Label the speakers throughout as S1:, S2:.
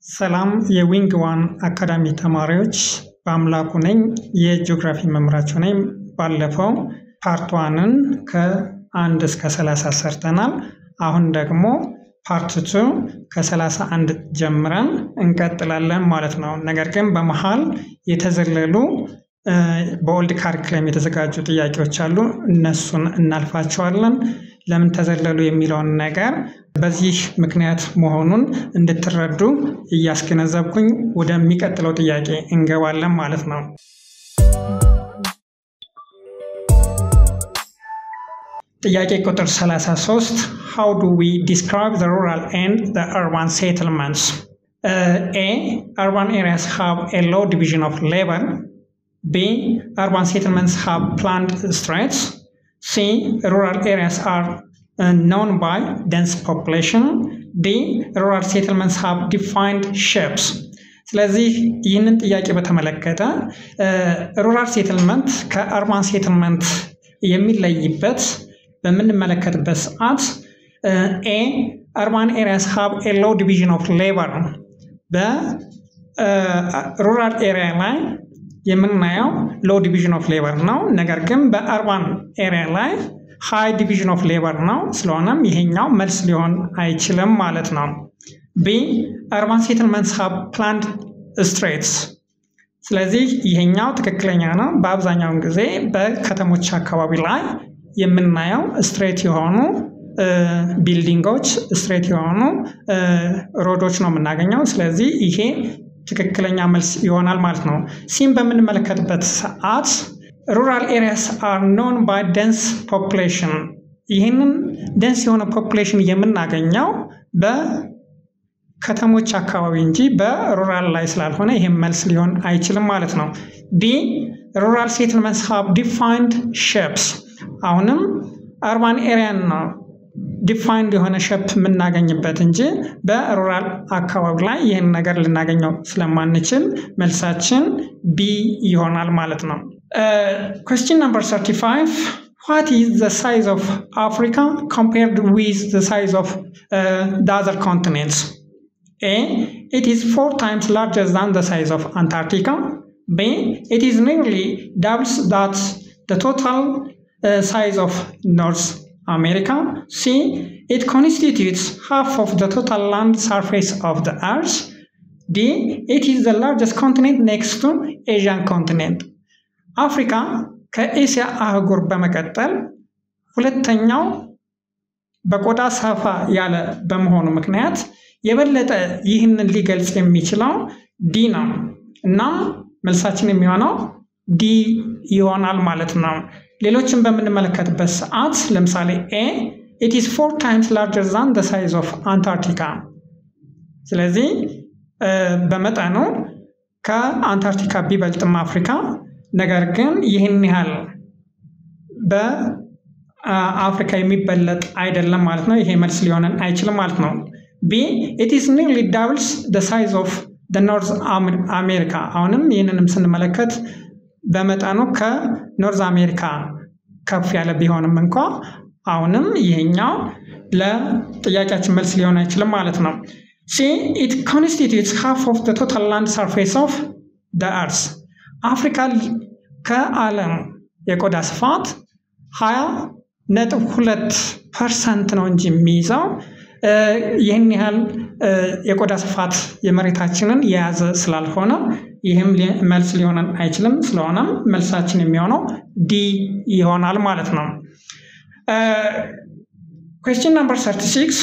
S1: ሰላም የዊንግ ዋን አካዳሚ ተማሪዎች በአምላኩ ነኝ የጂኦግራፊ መምህራችሁ ነኝ። ባለፈው ፓርት 1ን ከ1 እስከ 30 ሰርተናል። አሁን ደግሞ ፓርት 2 ከ31 ጀምረን እንቀጥላለን ማለት ነው። ነገር ግን በመሃል የተዘለሉ በኦልድ ካሪኩለም የተዘጋጁ ጥያቄዎች አሉ። እነሱን እናልፋቸዋለን። ለምን ተዘለሉ የሚለውን ነገር በዚህ ምክንያት መሆኑን እንድትረዱ እያስገነዘብኩኝ ወደሚቀጥለው ጥያቄ እንገባለን ማለት ነው። ጥያቄ ቁጥር 33 How do we describe the rural and the urban settlements? A. Urban areas have a low division of labor. B. Urban settlements have planned streets. C. Rural areas are known by dense population. D. Rural settlements have defined shapes. ስለዚህ ይህንን ጥያቄ በተመለከተ ሩራል ሴትልመንት ከአርባን ሴትልመንት የሚለይበት በምንመለከትበት ሰዓት A. Urban areas have a low division of labor. በሩራል ኤሪያ ላይ የምናየው low division of labor ነው። ነገር ግን በአርባን ኤሪያ ላይ high division of labor ነው። ስለሆነም ይሄኛው መልስ ሊሆን አይችልም ማለት ነው። B. Urban settlements have planned streets. ስለዚህ ይሄኛው ትክክለኛ ነው። በአብዛኛው ጊዜ በከተሞች አካባቢ ላይ የምናየው ስትሬት የሆኑ ቢልዲንጎች ስትሬት የሆኑ ሮዶች ነው የምናገኘው። ስለዚህ ይሄ ትክክለኛ መልስ ይሆናል ማለት ነው። ሲም በምንመለከትበት ሰዓት rural areas are known by dense population. ይህንን dense የሆነ population የምናገኘው በከተሞች አካባቢ እንጂ በሩራል ላይ ስላልሆነ ይሄ መልስ ሊሆን አይችልም ማለት ነው። D. Rural settlements have defined shapes. አሁንም urban area ነው defined የሆነ ሼፕ የምናገኝበት እንጂ በሩራል አካባቢ ላይ ይህን ነገር ልናገኘው ስለማንችል መልሳችን B ይሆናል ማለት ነው። Question number 35. What is the size of Africa compared with the size of the other continents? A. It is 4 times larger than the size of Antarctica. B. It is nearly doubles that the total size of North America. C. It constitutes half of the total land surface of the Earth. D. It is the largest continent next to Asian continent. አፍሪካ ከኤሲያ አህጉር በመቀጠል ሁለተኛው በቆዳ ሰፋ ያለ በመሆኑ ምክንያት የበለጠ ይህንን ሊገልጽ የሚችለው ዲ ነው እና መልሳችን የሚሆነው ዲ ይሆናል ማለት ነው። ሌሎችን በምንመለከትበት ሰዓት ለምሳሌ A. It is 4 times larger than the size of Antarctica. ስለዚህ በመጠኑ ከአንታርክቲካ ቢበልጥም አፍሪካ ነገር ግን ይህን ያህል በአፍሪካ የሚበለጥ አይደለም ማለት ነው። ይሄ መልስ ሊሆነን አይችልም ማለት ነው። B. It is nearly doubles the size of the North America. አሁንም ይህንንም ስንመለከት በመጠኑ ከኖርዝ አሜሪካ ከፍ ያለ ቢሆንም እንኳ አሁንም ይሄኛው ለጥያቄያችን መልስ ሊሆን አይችልም ማለት ነው። C. It constitutes half of the total land surface of the earth. አፍሪካ ከዓለም የቆዳ ስፋት 20.2% ነው እንጂ የሚይዘው ይህን ያህል የቆዳ ስፋት የመሬታችንን የያዘ ስላልሆነ ይህም መልስ ሊሆነን አይችልም። ስለሆነም መልሳችን የሚሆነው ዲ ይሆናል ማለት ነው። Question number 36.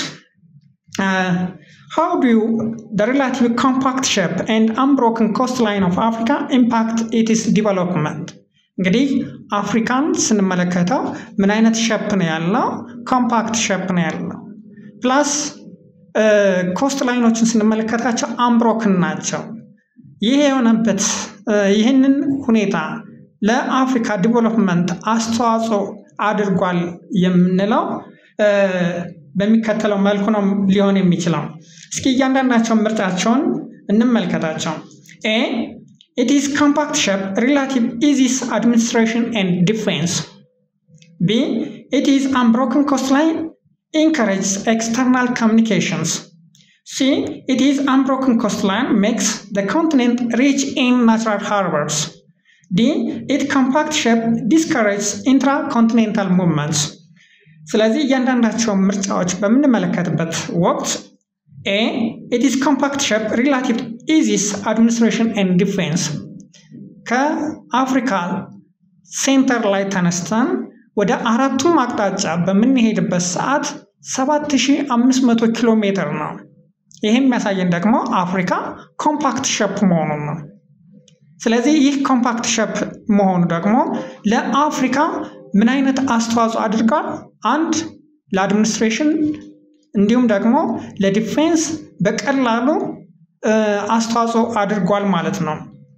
S1: How do the relatively compact shape and unbroken coastline of Africa impact its development? እንግዲህ አፍሪካን ስንመለከተው ምን አይነት ሼፕ ነው ያለው? ኮምፓክት ሼፕ ነው ያለው። ፕላስ ኮስት ላይኖችን ስንመለከታቸው አንብሮክን ናቸው። ይሄ የሆነበት ይህንን ሁኔታ ለአፍሪካ ዲቨሎፕመንት አስተዋጽኦ አድርጓል የምንለው በሚከተለው መልኩ ነው ሊሆን የሚችለው። እስኪ እያንዳንዳቸው ምርጫቸውን እንመልከታቸው። A. It is compact shape, relative ease administration and defense. B. It is unbroken coastline, encourages external communications. C. It is unbroken coastline makes the continent rich in natural harbors. D. Its compact shape discourages intracontinental movements. ስለዚህ እያንዳንዳቸው ምርጫዎች በምንመለከትበት ወቅት A. It is compact shape relative eases administration and defense. ከአፍሪካ ሴንተር ላይ ተነስተን ወደ አራቱም አቅጣጫ በምንሄድበት ሰዓት 7500 ኪሎ ሜትር ነው። ይሄም የሚያሳየን ደግሞ አፍሪካ ኮምፓክት ሼፕ መሆኑን ነው። ስለዚህ ይህ ኮምፓክት ሼፕ መሆኑ ደግሞ ለአፍሪካ ምን አይነት አስተዋጽኦ አድርጓል? አንድ ለአድሚኒስትሬሽን እንዲሁም ደግሞ ለዲፌንስ በቀላሉ አስተዋጽኦ አድርጓል ማለት ነው።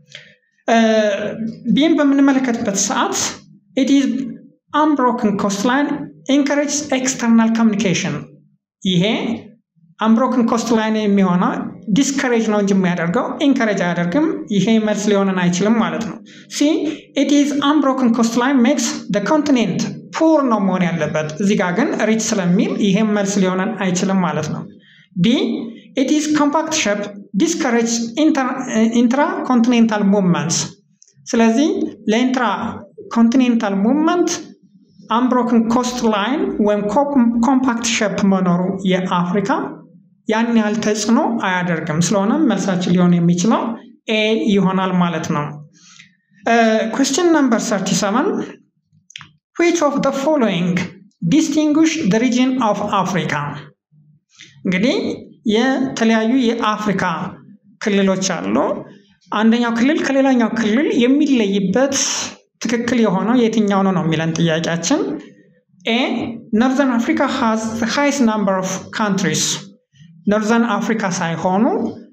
S1: ቢም በምንመለከትበት ሰዓት it is unbroken coastline encourages external communication. ይሄ unbroken coastline የሚሆነው discourage ነው እንጂ የሚያደርገው encourage አያደርግም። ይሄ መልስ ሊሆነን አይችልም ማለት ነው። C. It is unbroken coastline makes the continent poor ነው መሆን ያለበት። እዚህ ጋር ግን rich ስለሚል ይሄ መልስ ሊሆነን አይችልም ማለት ነው። D. It is compact shape discourages intracontinental movements. ስለዚህ ለኢንትራኮንቲኔንታል ሙቭመንት unbroken coastline ወይም compact shape መኖሩ የአፍሪካ ያን ያህል ተጽዕኖ አያደርግም። ስለሆነም መልሳችን ሊሆን የሚችለው A ይሆናል ማለት ነው። Question number 37. Which of the following distinguish the region of Africa? እንግዲህ የተለያዩ የአፍሪካ ክልሎች አሉ። አንደኛው ክልል ከሌላኛው ክልል የሚለይበት ትክክል የሆነው የትኛው ነው የሚለን ጥያቄያችን። A. Northern Africa has the highest number of countries. ኖርዘርን አፍሪካ ሳይሆኑ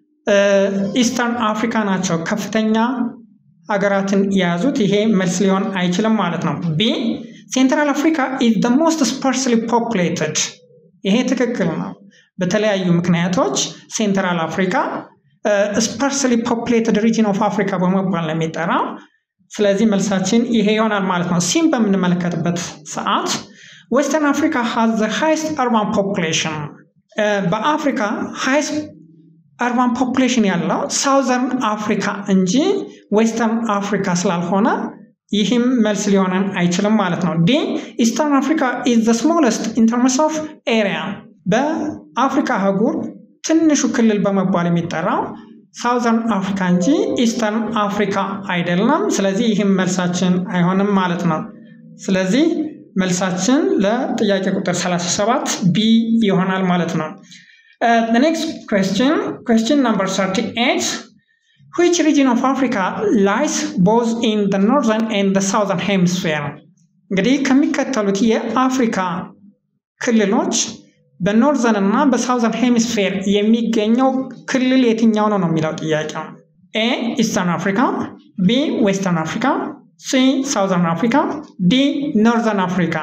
S1: ኢስተርን አፍሪካ ናቸው ከፍተኛ ሀገራትን የያዙት። ይሄ መልስ ሊሆን አይችልም ማለት ነው። B. Central Africa is the most sparsely populated. ይሄ ትክክል ነው። በተለያዩ ምክንያቶች ሴንትራል አፍሪካ sparsely populated region of Africa በመባል ነው የሚጠራው። ስለዚህ መልሳችን ይሄ ይሆናል ማለት ነው። ሲም በምንመለከትበት ሰዓት Western Africa has the highest urban population. በአፍሪካ highest urban population ያለው Southern Africa እንጂ Western Africa ስላልሆነ ይህም መልስ ሊሆነን አይችልም ማለት ነው። D. Eastern Africa is the smallest in terms of area. በአፍሪካ አህጉር ትንሹ ክልል በመባል የሚጠራው ሳውዘርን አፍሪካ እንጂ ኢስተርን አፍሪካ አይደለም። ስለዚህ ይህም መልሳችን አይሆንም ማለት ነው። ስለዚህ መልሳችን ለጥያቄ ቁጥር 37 B ይሆናል ማለት ነው። The next question number 38. Which region of Africa lies both in the northern and the southern hemisphere? እንግዲህ ከሚከተሉት የአፍሪካ ክልሎች በኖርዘርን እና በሳውዘርን ሄሚስፌር የሚገኘው ክልል የትኛው ነው የሚለው ጥያቄው። A. Eastern Africa. B. Western Africa. C. Southern Africa. D. Northern Africa.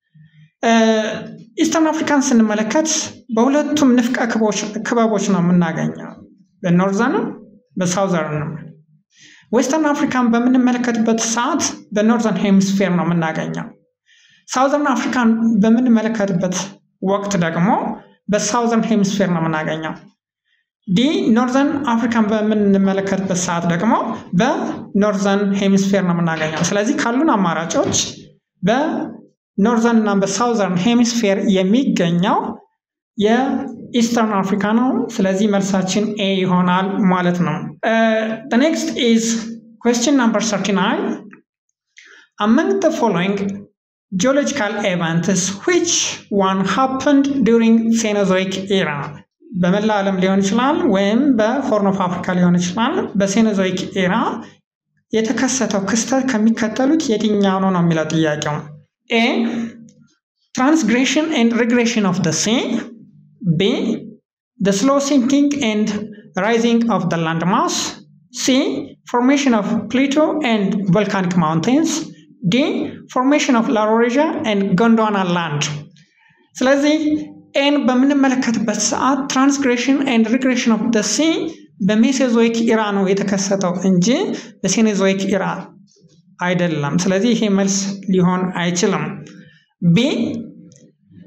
S1: ኢስተርን አፍሪካን ስንመለከት በሁለቱም ንፍቀ ክበቦች ነው የምናገኘው፣ በኖርዘርን በሳውዘርን። ዌስተርን አፍሪካን በምንመለከትበት ሰዓት በኖርዘርን ሄሚስፌር ነው የምናገኘው። ሳውዘርን አፍሪካን በምንመለከትበት ወቅት ደግሞ በሳውዘርን ሄሚስፌር ነው የምናገኘው። ዲ ኖርዘርን አፍሪካን በምንመለከትበት ሰዓት ደግሞ በኖርዘርን ሄሚስፌር ነው የምናገኘው። ስለዚህ ካሉን አማራጮች በኖርዘርን እና በሳውዘርን ሄሚስፌር የሚገኘው የኢስተርን አፍሪካ ነው። ስለዚህ መልሳችን A ይሆናል ማለት ነው። The next is question number 39. Among the following geological events, which one happened during Cenozoic era? በመላ ዓለም ሊሆን ይችላል ወይም በሆርን ኦፍ አፍሪካ ሊሆን ይችላል። በሴኖዞይክ ኤራ የተከሰተው ክስተት ከሚከተሉት የትኛው ነው የሚለው ጥያቄው። A. Transgression and regression of the sea. B. The slow sinking and rising of the landmass. C. Formation of plateau and volcanic mountains. D. Formation of Laurasia and Gondwana land. ስለዚህ ኤን በምንመለከትበት ሰዓት ትራንስግሬሽን ኤንድ ሪግሬሽን ኦፍ ዘ ሲ በሜሶዞይክ ኢራ ነው የተከሰተው እንጂ በሴኖዞይክ ኢራ አይደለም። ስለዚህ ይሄ መልስ ሊሆን አይችልም። ቢ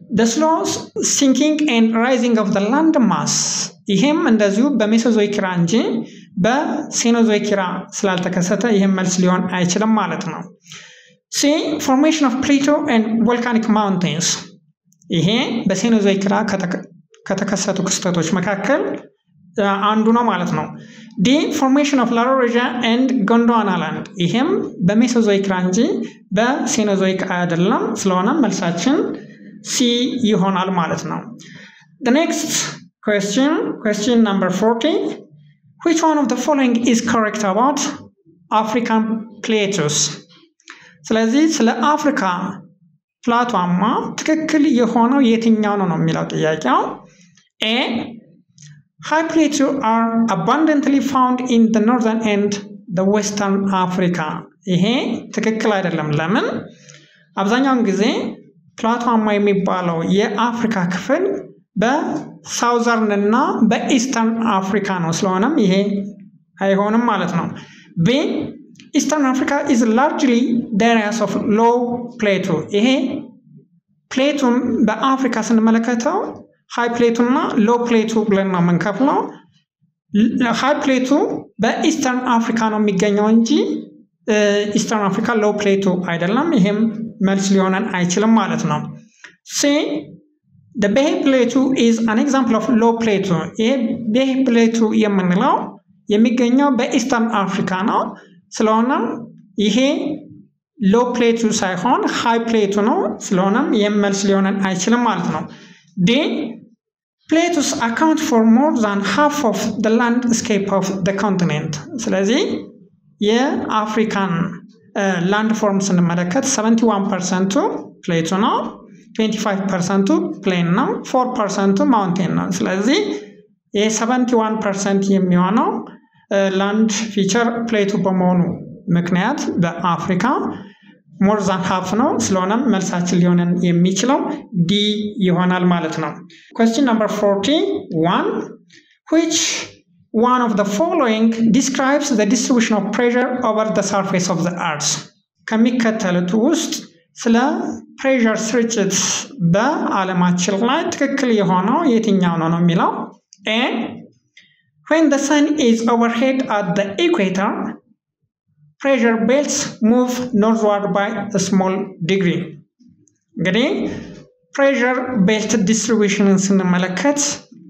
S1: the slow sinking and rising of the land mass ይሄም እንደዚሁ በሜሶዞይክ ኢራ እንጂ በሴኖዞይክ ኢራ ስላልተከሰተ ይሄም መልስ ሊሆን አይችልም ማለት ነው። C formation of plateau and volcanic mountains ይሄ በሴኖዞይክ ኢራ ከተከሰቱ ክስተቶች መካከል አንዱ ነው ማለት ነው። D formation of Laurasia and Gondwana land ይሄም በሜሶዞይክ ኢራ እንጂ በሴኖዞይክ አይደለም። ስለሆነ መልሳችን C ይሆናል ማለት ነው። The next question number 40. Which one of the following is correct about African plateaus? ስለዚህ ስለ አፍሪካ ፕላቷማ ትክክል የሆነው የትኛው ነው የሚለው ጥያቄው። A high plateaux are abundantly found in the northern and the western Africa ይሄ ትክክል አይደለም። ለምን? አብዛኛውን ጊዜ ፕላቷማ የሚባለው የአፍሪካ ክፍል በሳውዘርን እና በኢስተርን አፍሪካ ነው። ስለሆነም ይሄ አይሆንም ማለት ነው። B Eastern Africa is largely the areas of low plateau ይሄ ፕሌቱም በአፍሪካ ስንመለከተው ሃይ ፕሌቱ እና ሎ ፕሌቱ ብለን ነው የምንከፍለው። ሃይ ፕሌቱ በኢስተርን አፍሪካ ነው የሚገኘው እንጂ ኢስተርን አፍሪካ ሎ ፕሌቱ አይደለም። ይሄም መልስ ሊሆነን አይችልም ማለት ነው። C The Bay Plateau is an example of low plateau ይሄ Bay Plateau የምንለው የሚገኘው በኢስተርን አፍሪካ ነው። ስለሆነም ይሄ ሎ ፕሌቱ ሳይሆን ሃይ ፕሌቱ ነው። ስለሆነም ይሄም መልስ ሊሆነን አይችልም ማለት ነው። D Plateaus account for more than half of the landscape of the continent ስለዚህ የአፍሪካን ላንድ ፎርም ስንመለከት 71% ፕሌቱ ነው፣ 25% ፕሌን ነው፣ 4% ማውንቴን ነው። ስለዚህ የ71% የሚሆነው ላንድ ፊቸር ፕሌቱ በመሆኑ ምክንያት በአፍሪካ more than half ነው። ስለሆነም መልሳችን ሊሆነን የሚችለው D ይሆናል ማለት ነው። Question number 41. Which one of the following describes the distribution of pressure over the surface of the earth? ከሚከተሉት ውስጥ ስለ ፕሬሸር ስርጭት በዓለማችን ላይ ትክክል የሆነው የትኛው ነው የሚለው። A When the sun is overhead at the equator, pressure belts move northward by a small degree. እንግዲህ ፕሬሸር ቤልት ዲስትሪቢዩሽንን ስንመለከት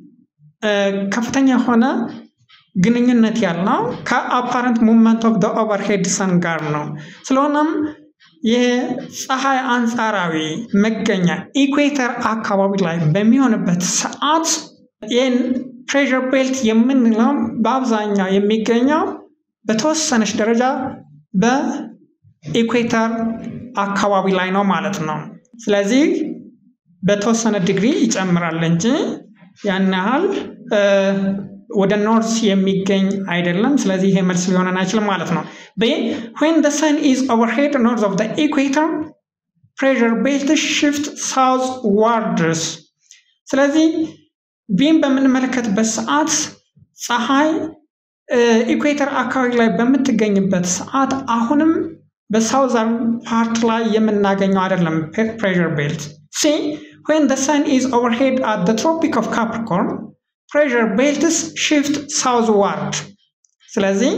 S1: ከፍተኛ የሆነ ግንኙነት ያለው ከአፓረንት ሙቭመንት ኦፍ ዘ ኦቨርሄድ ሰን ጋር ነው። ስለሆነም የፀሐይ አንጻራዊ መገኛ ኢኩዌተር አካባቢ ላይ በሚሆንበት ሰዓት ይህን ፕሬሸር ቤልት የምንለው በአብዛኛው የሚገኘው በተወሰነች ደረጃ በኢኩዌተር አካባቢ ላይ ነው ማለት ነው። ስለዚህ በተወሰነ ዲግሪ ይጨምራል እንጂ ያን ያህል ወደ ኖርዝ የሚገኝ አይደለም። ስለዚህ ይሄ መልስ ሊሆነን አይችልም ማለት ነው። When the sun is overhead north of the equator, pressure belt shift southwards. ስለዚህ ቢም በምንመለከትበት ሰዓት ፀሐይ ኢኩዌተር አካባቢ ላይ በምትገኝበት ሰዓት አሁንም በሳውዘርን ፓርት ላይ የምናገኘው አይደለም pressure belt. See, when the sun is overhead at the Tropic of Capricorn, pressure belts shift southward. ስለዚህ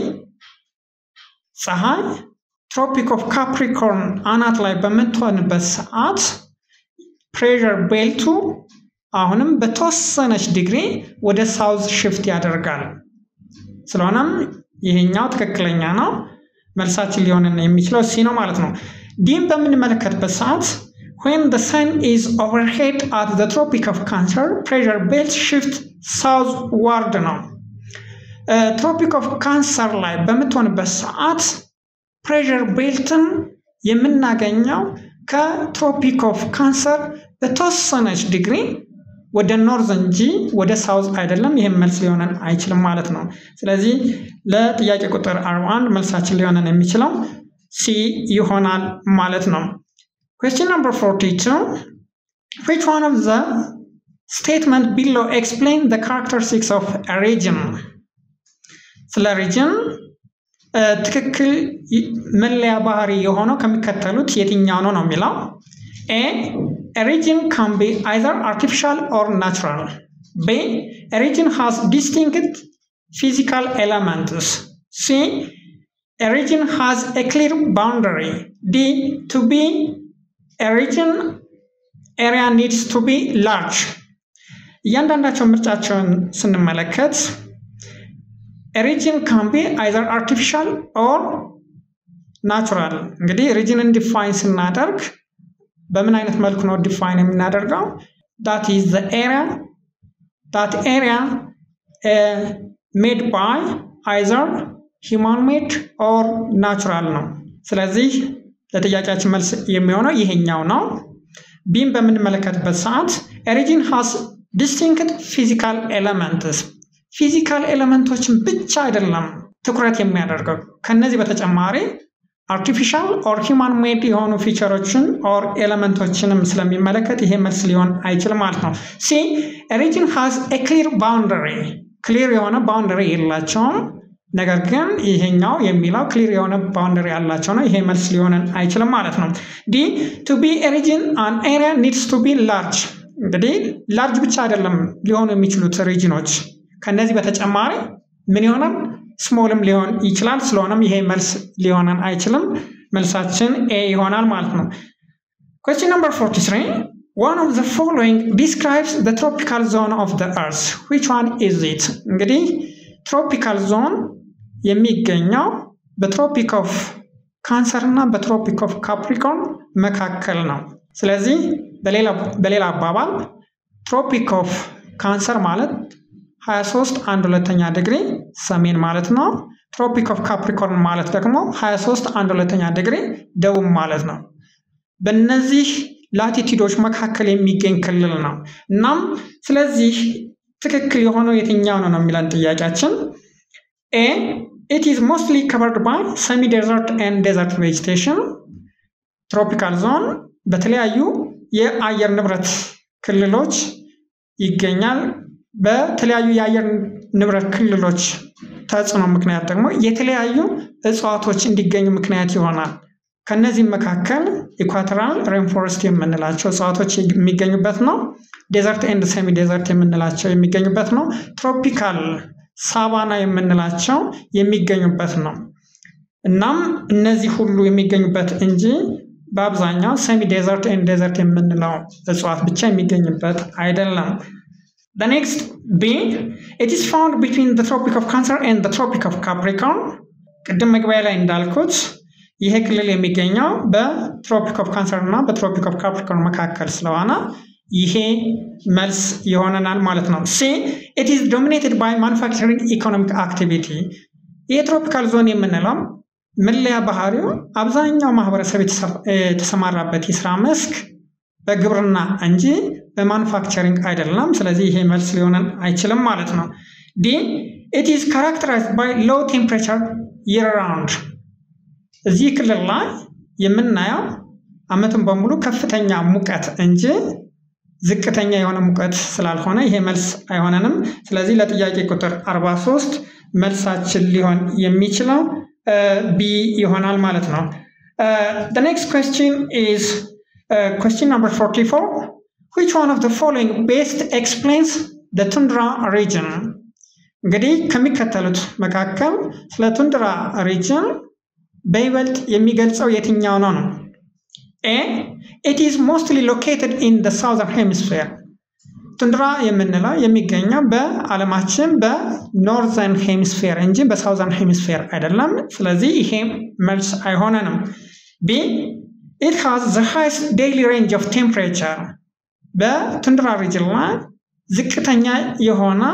S1: ፀሐይ ትሮፒክ ኦፍ ካፕሪኮርን አናት ላይ በምትሆንበት ሰዓት ፕሬሸር ቤልቱ አሁንም በተወሰነች ዲግሪ ወደ ሳውዝ ሽፍት ያደርጋል። ስለሆነም ይሄኛው ትክክለኛ ነው። መልሳችን ሊሆነን የሚችለው ሲ ነው ማለት ነው። ዲም በምንመለከትበት ሰዓት when the sun is overhead at the Tropic of Cancer, pressure belt shift southward ነው። ትሮፒክ ኦፍ ካንሰር ላይ በምትሆንበት ሰዓት ፕሬሸር ቤልትን የምናገኘው ከትሮፒክ ኦፍ ካንሰር በተወሰነች ዲግሪ ወደ ኖርዝ እንጂ ወደ ሳውዝ አይደለም። ይሄን መልስ ሊሆነን አይችልም ማለት ነው። ስለዚህ ለጥያቄ ቁጥር 41 መልሳችን ሊሆነን የሚችለው ሲ ይሆናል ማለት ነው። Question number 42. Which one of the statement below explain the characteristics of a region? ስለ ሪጅን ትክክል መለያ ባህሪ የሆነው ከሚከተሉት የትኛው ነው የሚለው። A a region can be either artificial or natural. B, a region has distinct physical elements. C, a region has a clear boundary. D, to be a region area needs to be large. እያንዳንዳቸው ምርጫቸውን ስንመለከት a region can be either artificial or natural. እንግዲህ regionን define ስናደርግ በምን አይነት መልኩ ነው define የምናደርገው? that is the area made by either human made or natural ነው። ስለዚህ ለጥያቄያችን መልስ የሚሆነው ይሄኛው ነው። ቢም በምንመለከትበት ሰዓት a region has distinct physical elements. ፊዚካል ኤሌመንቶችን ብቻ አይደለም ትኩረት የሚያደርገው ከነዚህ በተጨማሪ artificial or human made የሆኑ ፊቸሮችን or ኤሌመንቶችንም ስለሚመለከት ይሄ መልስ ሊሆን አይችልም ማለት ነው። C, a region has a clear boundary. clear የሆነ boundary የላቸውም። ነገር ግን ይሄኛው የሚለው clear የሆነ boundary ያላቸው ነው። ይሄ መልስ ሊሆን አይችልም ማለት ነው። D, to be a region an area needs to be large. እንግዲህ large ብቻ አይደለም ሊሆኑ የሚችሉት ሪጅኖች ከነዚህ በተጨማሪ ምን ይሆናል ስሞልም ሊሆን ይችላል። ስለሆነም ይሄ መልስ ሊሆን አይችልም። መልሳችን A ይሆናል ማለት ነው። Question number 43. One of the following describes the tropical zone of the earth. Which one is it? እንግዲህ tropical zone የሚገኘው በትሮፒክ ኦፍ ካንሰር እና በትሮፒክ ኦፍ ካፕሪኮርን መካከል ነው። ስለዚህ በሌላ አባባል ትሮፒክ ኦፍ ካንሰር ማለት 23.1 ዲግሪ ሰሜን ማለት ነው። ትሮፒክ ኦፍ ካፕሪኮርን ማለት ደግሞ 23.1 ዲግሪ ደቡብ ማለት ነው። በእነዚህ ላቲቲዩዶች መካከል የሚገኝ ክልል ነው። እናም ስለዚህ ትክክል የሆነው የትኛው ነው የሚለን ጥያቄያችን A, it is mostly covered by semi-desert and desert vegetation. Tropical zone በተለያዩ የአየር ንብረት ክልሎች ይገኛል። በተለያዩ የአየር ንብረት ክልሎች ተጽዕኖ ምክንያት ደግሞ የተለያዩ እጽዋቶች እንዲገኙ ምክንያት ይሆናል። ከነዚህ መካከል ኢኳቶራል ሬንፎረስት የምንላቸው እጽዋቶች የሚገኙበት ነው። ዴዘርት ኤንድ ሴሚ ዴዘርት የምንላቸው የሚገኙበት ነው። ትሮፒካል ሳቫና የምንላቸው የሚገኙበት ነው። እናም እነዚህ ሁሉ የሚገኙበት እንጂ በአብዛኛው ሴሚ ዴዘርት ኤንድ ዴዘርት የምንለው እጽዋት ብቻ የሚገኙበት አይደለም። The next B, it is found between the Tropic of Cancer and the Tropic of Capricorn. ቅድም መግቢያ ላይ እንዳልኩት ይሄ ክልል የሚገኘው በትሮፒክ ኦፍ ካንሰር እና በትሮፒክ ኦፍ ካፕሪኮርን መካከል ስለሆነ ይሄ መልስ ይሆነናል ማለት ነው። C, it is dominated by manufacturing economic activity. የትሮፒካል ዞን የምንለው መለያ ባህሪው አብዛኛው ማህበረሰብ የተሰማራበት የስራ መስክ በግብርና እንጂ በማኑፋክቸሪንግ አይደለም። ስለዚህ ይሄ መልስ ሊሆን አይችልም ማለት ነው። D, it is characterized by low temperature year round. እዚህ ክልል ላይ የምናየው አመቱን በሙሉ ከፍተኛ ሙቀት እንጂ ዝቅተኛ የሆነ ሙቀት ስላልሆነ ይሄ መልስ አይሆነንም። ስለዚህ ለጥያቄ ቁጥር 43 መልሳችን ሊሆን የሚችለው B ይሆናል ማለት ነው። The next question is question number 44. Which one of the following best explains the tundra region? እንግዲህ ከሚከተሉት መካከል ስለ ቱንድራ ሪጅን በይበልጥ የሚገልጸው የትኛው ነው? A, it is mostly located in the southern hemisphere. ቱንድራ የምንለው የሚገኘው በዓለማችን በኖርዘርን ሄሚስፌር እንጂ በሳውዘርን ሄሚስፌር አይደለም። ስለዚህ ይሄ መልስ አይሆነንም። B, it has the highest daily range of temperature. በቱንድራ ሪጅን ላይ ዝቅተኛ የሆነ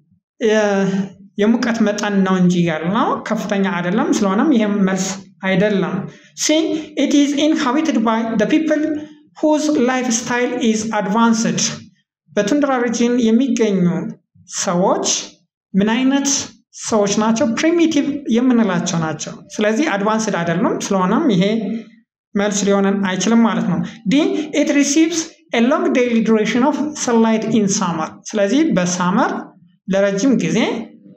S1: የሙቀት መጠን ነው እንጂ ያለው ከፍተኛ አይደለም። ስለሆነም ይሄ መልስ አይደለም። C, it is inhabited by the people whose lifestyle is advanced. በቱንድራ ሪጅን የሚገኙ ሰዎች ምን አይነት ሰዎች ናቸው? ፕሪሚቲቭ የምንላቸው ናቸው። ስለዚህ አድቫንስድ አይደለም። ስለሆነም ይሄ መልስ ሊሆን አይችልም ማለት ነው። D, it receives a long daily duration of sunlight in summer. ስለዚህ በሳመር ለረጅም ጊዜ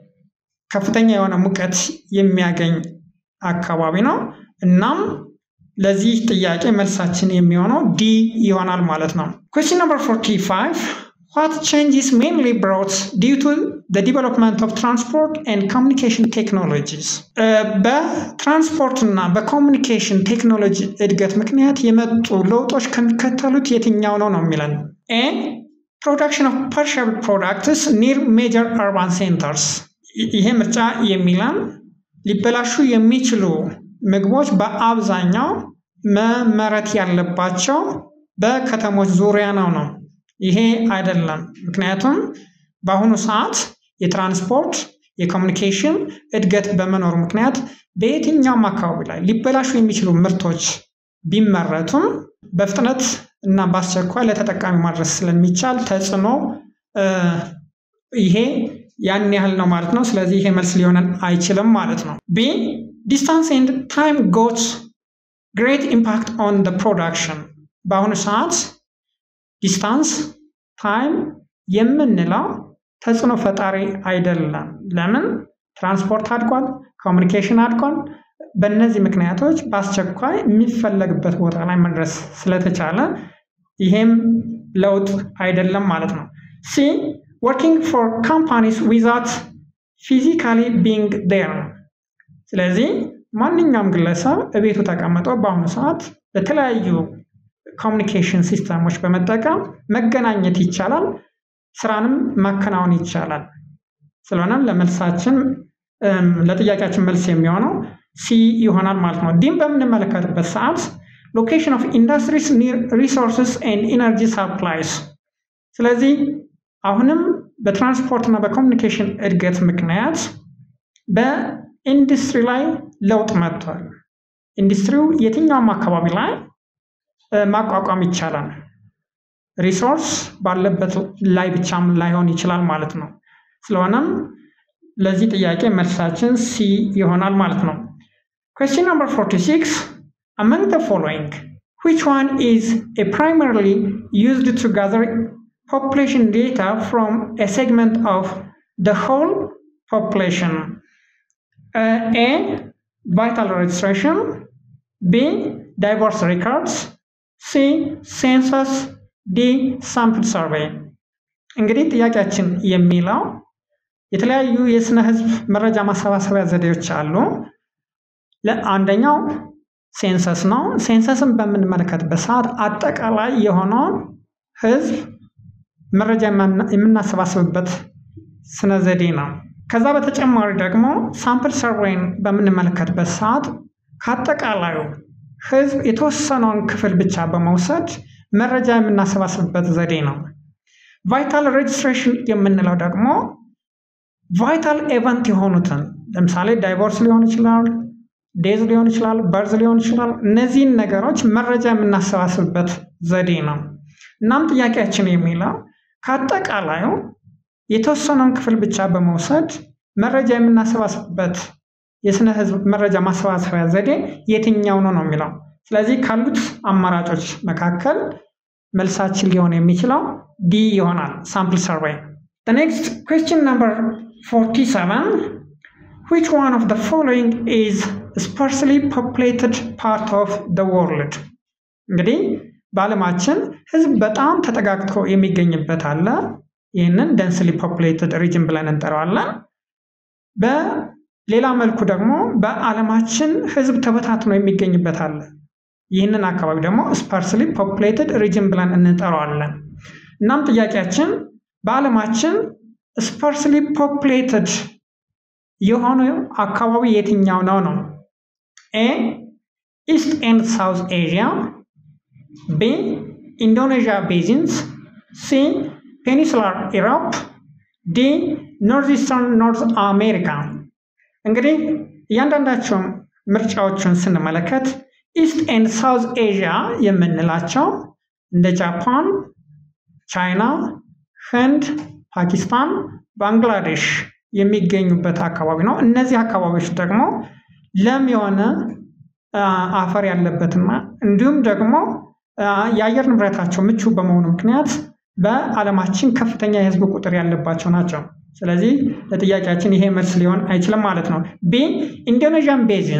S1: ከፍተኛ የሆነ ሙቀት የሚያገኝ አካባቢ ነው። እናም ለዚህ ጥያቄ መልሳችን የሚሆነው ዲ ይሆናል ማለት ነው። Question number 45. What changes mainly brought due to the development of transport and communication technologies? በትራንስፖርት እና በኮሙኒኬሽን ቴክኖሎጂ እድገት ምክንያት የመጡ ለውጦች ከሚከተሉት የትኛው ነው የሚለን? A. Production of perishable products near major urban centers. ይሄ ምርጫ የሚለን ሊበላሹ የሚችሉ ምግቦች በአብዛኛው መመረት ያለባቸው በከተሞች ዙሪያ ነው። ይሄ አይደለም። ምክንያቱም በአሁኑ ሰዓት የትራንስፖርት የኮሙኒኬሽን እድገት በመኖሩ ምክንያት በየትኛውም አካባቢ ላይ ሊበላሹ የሚችሉ ምርቶች ቢመረቱም በፍጥነት እና በአስቸኳይ ለተጠቃሚ ማድረስ ስለሚቻል ተጽዕኖ ይሄ ያን ያህል ነው ማለት ነው። ስለዚህ ይሄ መልስ ሊሆነን አይችልም ማለት ነው። B. Distance and time got great impact on the production. በአሁኑ ሰዓት ዲስታንስ ታይም የምንለው ተጽዕኖ ፈጣሪ አይደለም። ለምን? ትራንስፖርት አድጓል፣ ኮሙኒኬሽን አድጓል። በእነዚህ ምክንያቶች በአስቸኳይ የሚፈለግበት ቦታ ላይ መድረስ ስለተቻለ ይሄም ለውጥ አይደለም ማለት ነው። C. Working for companies without physically being there. ስለዚህ ማንኛውም ግለሰብ እቤቱ ተቀምጦ በአሁኑ ሰዓት በተለያዩ ኮሙኒኬሽን ሲስተሞች በመጠቀም መገናኘት ይቻላል፣ ስራንም ማከናወን ይቻላል። ስለሆነም ለመልሳችን ለጥያቄያችን መልስ የሚሆነው ሲ ይሆናል ማለት ነው። ዲም በምንመለከትበት ሰዓት location of industries near resources and energy supplies። ስለዚህ አሁንም በትራንስፖርት እና በኮሙኒኬሽን እድገት ምክንያት በኢንዱስትሪ ላይ ለውጥ መጥቷል። ኢንዱስትሪው የትኛውም አካባቢ ላይ ማቋቋም ይቻላል። ሪሶርስ ባለበት ላይ ብቻም ላይሆን ይችላል ማለት ነው። ስለሆነም ለዚህ ጥያቄ መልሳችን ሲ ይሆናል ማለት ነው። Question number 46. Among the following, which one is primarily used to gather population data from a segment of the whole population? A. Vital registration. B. Diverse records. C. Census. D. Sample survey. እንግዲህ ጥያቄያችን የሚለው የተለያዩ የስነ ህዝብ መረጃ ማሰባሰቢያ ዘዴዎች አሉ። ለአንደኛው ሴንሰስ ነው። ሴንሰስን በምንመለከትበት ሰዓት አጠቃላይ የሆነውን ህዝብ መረጃ የምናሰባስብበት ስነ ዘዴ ነው። ከዛ በተጨማሪ ደግሞ ሳምፕል ሰርቬይን በምንመለከትበት ሰዓት ከአጠቃላዩ ህዝብ የተወሰነውን ክፍል ብቻ በመውሰድ መረጃ የምናሰባስብበት ዘዴ ነው። ቫይታል ሬጅስትሬሽን የምንለው ደግሞ ቫይታል ኤቨንት የሆኑትን ለምሳሌ ዳይቮርስ ሊሆን ይችላል፣ ዴዝ ሊሆን ይችላል፣ በርዝ ሊሆን ይችላል። እነዚህን ነገሮች መረጃ የምናሰባስብበት ዘዴ ነው። እናም ጥያቄያችን የሚለው ከአጠቃላዩ የተወሰነውን ክፍል ብቻ በመውሰድ መረጃ የምናሰባስብበት የስነ ህዝብ መረጃ ማሰባሰቢያ ዘዴ የትኛው ነው የሚለው። ስለዚህ ካሉት አማራጮች መካከል መልሳችን ሊሆን የሚችለው ዲ ይሆናል፣ ሳምፕል ሰርቬይ። The next question number 47. Which one of the following is sparsely populated part of the world? እንግዲህ በዓለማችን ህዝብ በጣም ተጠጋግቶ የሚገኝበት አለ። ይህንን densely populated region ብለን እንጠራዋለን። በሌላ መልኩ ደግሞ በዓለማችን ህዝብ ተበታትኖ የሚገኝበት አለ። ይህንን አካባቢ ደግሞ sparsely populated region ብለን እንጠራዋለን። እናም ጥያቄያችን በዓለማችን sparsely populated የሆነው አካባቢ የትኛው ነው? A. East and South Asia. B. Indonesia basins. C. Peninsular Europe. D. Northeastern North America. እንግዲህ እያንዳንዳቸው ምርጫዎችን ስንመለከት ኢስት ኤንድ ሳውዝ ኤዥያ የምንላቸው እንደ ጃፓን፣ ቻይና፣ ህንድ፣ ፓኪስታን፣ ባንግላዴሽ የሚገኙበት አካባቢ ነው። እነዚህ አካባቢዎች ደግሞ ለም የሆነ አፈር ያለበትና እንዲሁም ደግሞ የአየር ንብረታቸው ምቹ በመሆኑ ምክንያት በዓለማችን ከፍተኛ የህዝብ ቁጥር ያለባቸው ናቸው። ስለዚህ ለጥያቄያችን ይሄ መልስ ሊሆን አይችልም ማለት ነው። ቢ ኢንዶኔዥያን ቤዚንስ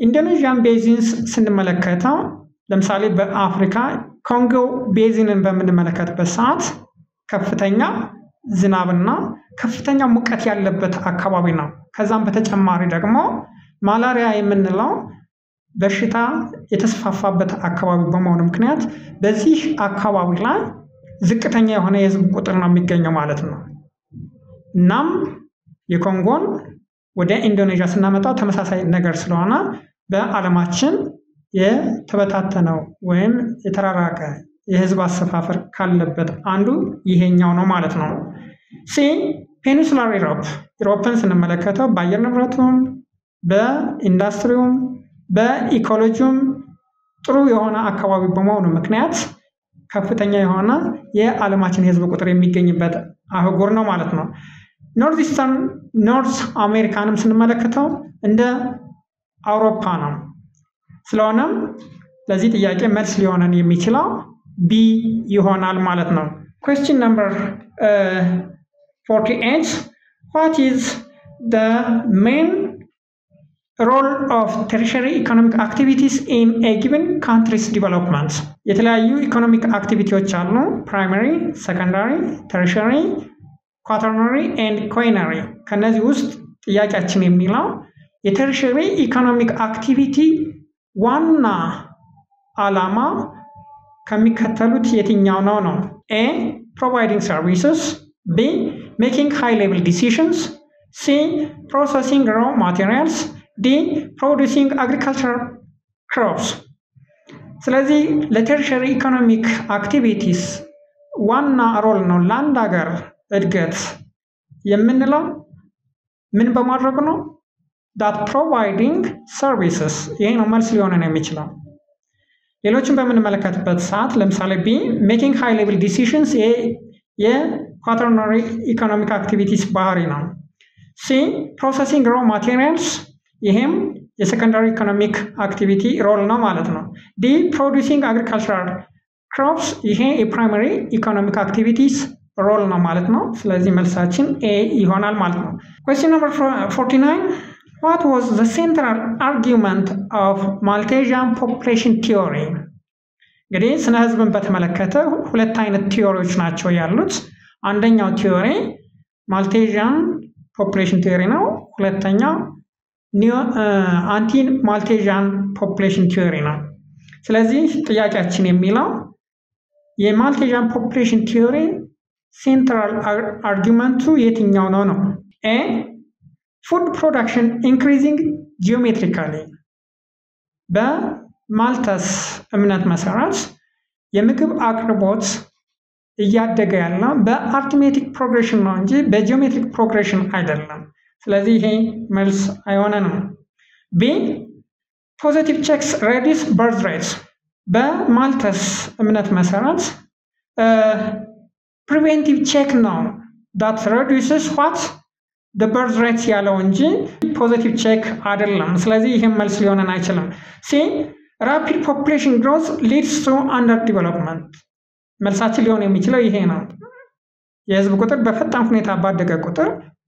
S1: ኢንዶኔዥያን ቤዚንስ ስንመለከተው ለምሳሌ በአፍሪካ ኮንጎ ቤዚንን በምንመለከትበት ሰዓት ከፍተኛ ዝናብና ከፍተኛ ሙቀት ያለበት አካባቢ ነው። ከዛም በተጨማሪ ደግሞ ማላሪያ የምንለው በሽታ የተስፋፋበት አካባቢ በመሆኑ ምክንያት በዚህ አካባቢ ላይ ዝቅተኛ የሆነ የህዝብ ቁጥር ነው የሚገኘው ማለት ነው። እናም የኮንጎን ወደ ኢንዶኔዥያ ስናመጣው ተመሳሳይ ነገር ስለሆነ በዓለማችን የተበታተነው ወይም የተራራቀ የህዝብ አሰፋፈር ካለበት አንዱ ይሄኛው ነው ማለት ነው። ሲ ፔኒንሱላር ዩሮፕን ስንመለከተው በአየር ንብረቱም በኢንዱስትሪውም በኢኮሎጂውም ጥሩ የሆነ አካባቢ በመሆኑ ምክንያት ከፍተኛ የሆነ የዓለማችን የህዝብ ቁጥር የሚገኝበት አህጉር ነው ማለት ነው። ኖርዝ አሜሪካንም ስንመለከተው እንደ አውሮፓ ነው። ስለሆነም ለዚህ ጥያቄ መልስ ሊሆነን የሚችለው ቢ ይሆናል ማለት ነው። question number 48 what is the main role of tertiary economic activities in a given country's development? የተለያዩ ኢኮኖሚክ አክቲቪቲዎች አሉ። primary, secondary, tertiary, quaternary and quinary። ከነዚህ ውስጥ ጥያቄያችን የሚለው የተርሸሪ ኢኮኖሚክ አክቲቪቲ ዋና ዓላማ ከሚከተሉት የትኛው ነው? A providing services, B making high level decisions, C processing raw materials, D producing agricultural crops። ስለዚህ ለተርሸሪ ኢኮኖሚክ አክቲቪቲስ ዋና ሮል ነው ለአንድ ሀገር እድገት የምንለው ምን በማድረግ ነው? that providing services ይሄ ነው መልስ ሊሆነን የሚችለው። ሌሎችን በምንመለከትበት ሰዓት ለምሳሌ ቢ making high level decisions የኳተርናሪ ኢኮኖሚክ አክቲቪቲስ ባህሪ ነው። ሲ processing raw materials ይሄም የሰከንዳሪ ኢኮኖሚክ አክቲቪቲ ሮል ነው ማለት ነው። ዲ producing agricultural crops ይሄ የፕራይመሪ ኢኮኖሚክ አክቲቪቲስ ሮል ነው ማለት ነው። ስለዚህ መልሳችን ኤ ይሆናል ማለት ነው። question number 49 what was the central argument of Malthusian population theory? እንግዲህ ስነ ህዝብን በተመለከተ ሁለት አይነት ቲዮሪዎች ናቸው ያሉት። አንደኛው ቲዮሪ ማልቴዥያን ፖፑሌሽን ቲዮሪ ነው። ሁለተኛው አንቲ ማልቴዥያን ፖፑሌሽን ቲዮሪ ነው። ስለዚህ ጥያቄያችን የሚለው የማልቴዥያን ፖፑሌሽን ቲዮሪ ሴንትራል አርጊመንቱ የትኛው ነው? ኤ ፉድ ፕሮዳክሽን ኢንክሪዚንግ ጂኦሜትሪካሊ በማልተስ እምነት መሰረት የምግብ አቅርቦት እያደገ ያለ በአርትሜቲክ ፕሮግሬሽን ነው እንጂ በጂኦሜትሪክ ፕሮግሬሽን አይደለም። ስለዚህ ይሄ መልስ አይሆነንም። ቢ ፖዚቲቭ ቼክስ ሬዲዩስ በርዝ ሬትስ በማልተስ እምነት መሰረት ፕሪቬንቲቭ ቼክ ነው that reduces what the birth rate ያለው እንጂ ፖዚቲቭ ቼክ አይደለም። ስለዚህ ይሄም መልስ ሊሆነን አይችልም። ሲ rapid population growth leads to under development መልሳችን ሊሆን የሚችለው ይሄ ነው። የህዝብ ቁጥር በፈጣን ሁኔታ ባደገ ቁጥር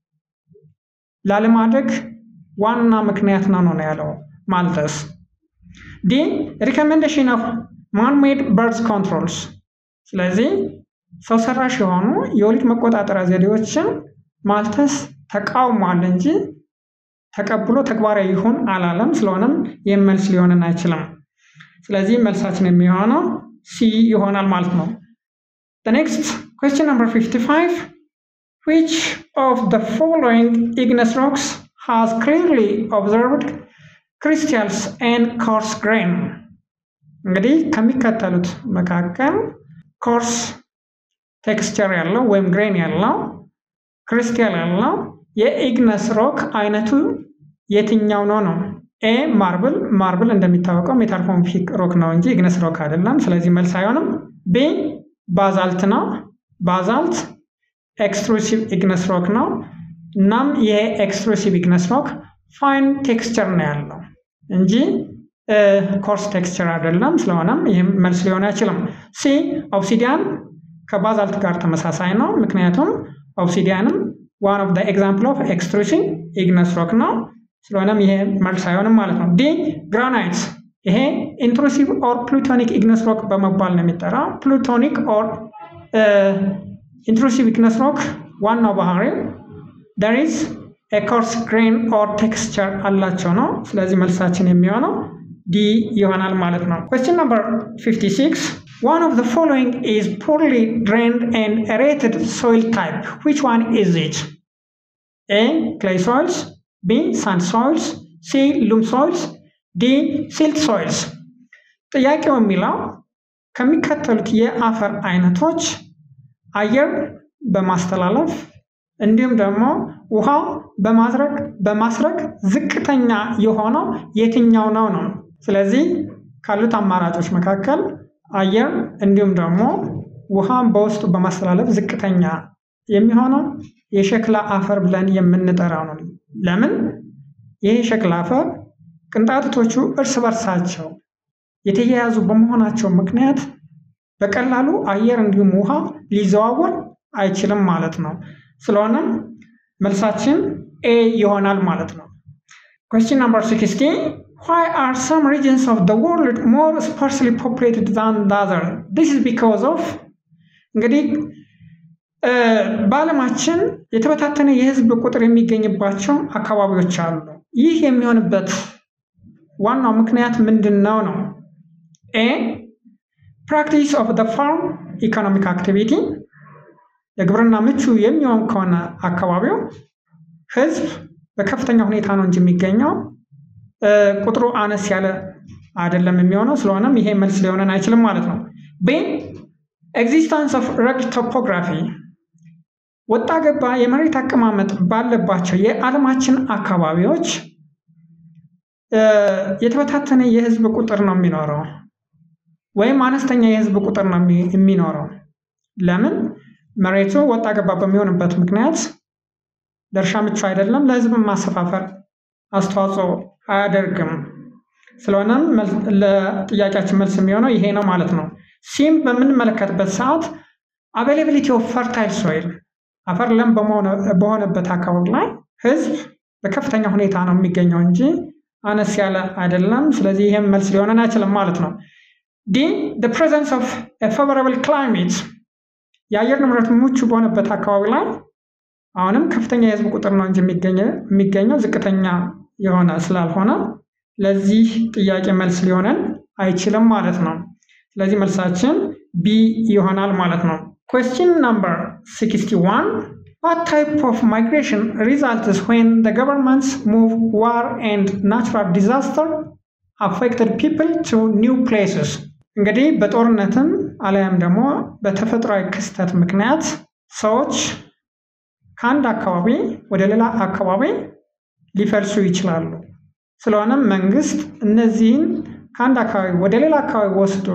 S1: ላለማደግ ዋና ምክንያት ነው ያለው ማልተስ። ዲ recommendation of man-made birth controls ስለዚህ ሰው ሰራሽ የሆኑ የወሊድ መቆጣጠሪያ ዘዴዎችን ማልተስ ተቃውሟል እንጂ ተቀብሎ ተግባራዊ ይሁን አላለም። ስለሆነም የመልስ ሊሆነን አይችልም። ስለዚህ መልሳችን የሚሆነው ሲ ይሆናል ማለት ነው። The next question number 55 which of the following igneous rocks has clearly observed crystals and coarse grain? እንግዲህ ከሚከተሉት መካከል coarse ቴክስቸር ያለው ወይም ግሬን ያለው ክሪስታል ያለው የኢግነስ ሮክ አይነቱ የትኛው ነው? ኤ ማርብል እንደሚታወቀው ሜታሞርፊክ ሮክ ነው እንጂ ኢግነስ ሮክ አይደለም። ስለዚህ መልስ አይሆንም። ቢ ባዛልት ነው። ባዛልት ኤክስትሩሲቭ ኢግነስ ሮክ ነው። እናም ይሄ ኤክስትሩሲቭ ኢግነስ ሮክ ፋይን ቴክስቸር ነው ያለው እንጂ ኮርስ ቴክስቸር አይደለም። ስለሆነም ይሄም መልስ ሊሆን አይችልም። ሲ ኦብሲዲያን ከባዛልት ጋር ተመሳሳይ ነው። ምክንያቱም ኦብሲዲያንም one of the example of extrusive igneous rock ነው። ስለሆነም ይሄ መልስ አይሆንም ማለት ነው። ዲ ግራናይት ይሄ ኢንትሩሲቭ ኦር ፕሉቶኒክ ኢግነስ ሮክ በመባል ነው የሚጠራው። ፕሉቶኒክ ኦር ኢንትሩሲቭ ኢግነስ ሮክ ዋናው ባህሪው there is a coarse grain or texture አላቸው ነው። ስለዚህ መልሳችን የሚሆነው ዲ ይሆናል ማለት ነው። question number 56 one of the following is poorly drained and aerated soil type. Which one is it? A clay soils, B sand soils, C loam soils, D silt soils. ጥያቄው የሚለው ከሚከተሉት የአፈር አይነቶች አየር በማስተላለፍ እንዲሁም ደግሞ ውሃ በማስረግ ዝቅተኛ የሆነው የትኛው ነው ነው። ስለዚህ ካሉት አማራጮች መካከል አየር እንዲሁም ደግሞ ውሃን በውስጡ በማስተላለፍ ዝቅተኛ የሚሆነው የሸክላ አፈር ብለን የምንጠራው ነው። ለምን? ይሄ ሸክላ አፈር ቅንጣቶቹ እርስ በርሳቸው የተያያዙ በመሆናቸው ምክንያት በቀላሉ አየር እንዲሁም ውሃ ሊዘዋወር አይችልም ማለት ነው። ስለሆነም መልሳችን ኤ ይሆናል ማለት ነው። question number 60 why are some regions of the world more sparsely populated than the other? This is because of እንግዲህ በዓለማችን የተበታተነ የህዝብ ቁጥር የሚገኝባቸው አካባቢዎች አሉ። ይህ የሚሆንበት ዋናው ምክንያት ምንድነው ነው? A practice of the farm economic activity ለግብርና ምቹ የሚሆን ከሆነ አካባቢው ህዝብ በከፍተኛ ሁኔታ ነው እንጂ የሚገኘው ቁጥሩ አነስ ያለ አይደለም የሚሆነው። ስለሆነም ይሄ መልስ ሊሆነን አይችልም ማለት ነው። B existence of rugged topography ወጣ ገባ የመሬት አቀማመጥ ባለባቸው የዓለማችን አካባቢዎች የተበታተነ የህዝብ ቁጥር ነው የሚኖረው ወይም አነስተኛ የህዝብ ቁጥር ነው የሚኖረው። ለምን? መሬቱ ወጣ ገባ በሚሆንበት ምክንያት ለእርሻ ምቹ አይደለም፣ ለህዝብ ማሰፋፈር አስተዋጽኦ አያደርግም። ስለሆነም ለጥያቄያችን መልስ የሚሆነው ይሄ ነው ማለት ነው። ሲም በምንመለከትበት ሰዓት availability of fertile soil አፈር ለም በሆነበት አካባቢ ላይ ህዝብ በከፍተኛ ሁኔታ ነው የሚገኘው እንጂ አነስ ያለ አይደለም። ስለዚህ ይሄም መልስ ሊሆነን አይችልም ማለት ነው። ዲ the presence of a favorable climate የአየር ንብረት ምቹ በሆነበት አካባቢ ላይ አሁንም ከፍተኛ የህዝብ ቁጥር ነው እንጂ የሚገኘው ዝቅተኛ የሆነ ስላልሆነ ለዚህ ጥያቄ መልስ ሊሆነን አይችልም ማለት ነው። ስለዚህ መልሳችን ቢ ይሆናል ማለት ነው። question number 61 what type of migration results when the governments move war and natural disaster affected people to new places? እንግዲህ በጦርነትም አለያም ደግሞ በተፈጥሯዊ ክስተት ምክንያት ሰዎች ከአንድ አካባቢ ወደ ሌላ አካባቢ ሊፈልሱ ይችላሉ። ስለሆነም መንግስት እነዚህን ከአንድ አካባቢ ወደ ሌላ አካባቢ ወስዶ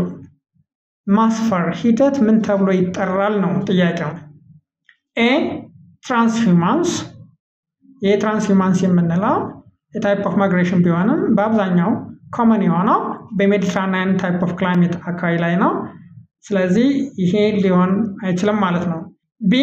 S1: ማስፈር ሂደት ምን ተብሎ ይጠራል ነው ጥያቄው። ኤ ትራንስሂውማንስ የትራንስሂውማንስ የምንለው የታይፕ ኦፍ ማይግሬሽን ቢሆንም በአብዛኛው ኮመን የሆነው በሜዲትራኒያን ታይፕ ኦፍ ክላይሜት አካባቢ ላይ ነው። ስለዚህ ይሄ ሊሆን አይችልም ማለት ነው። ቢ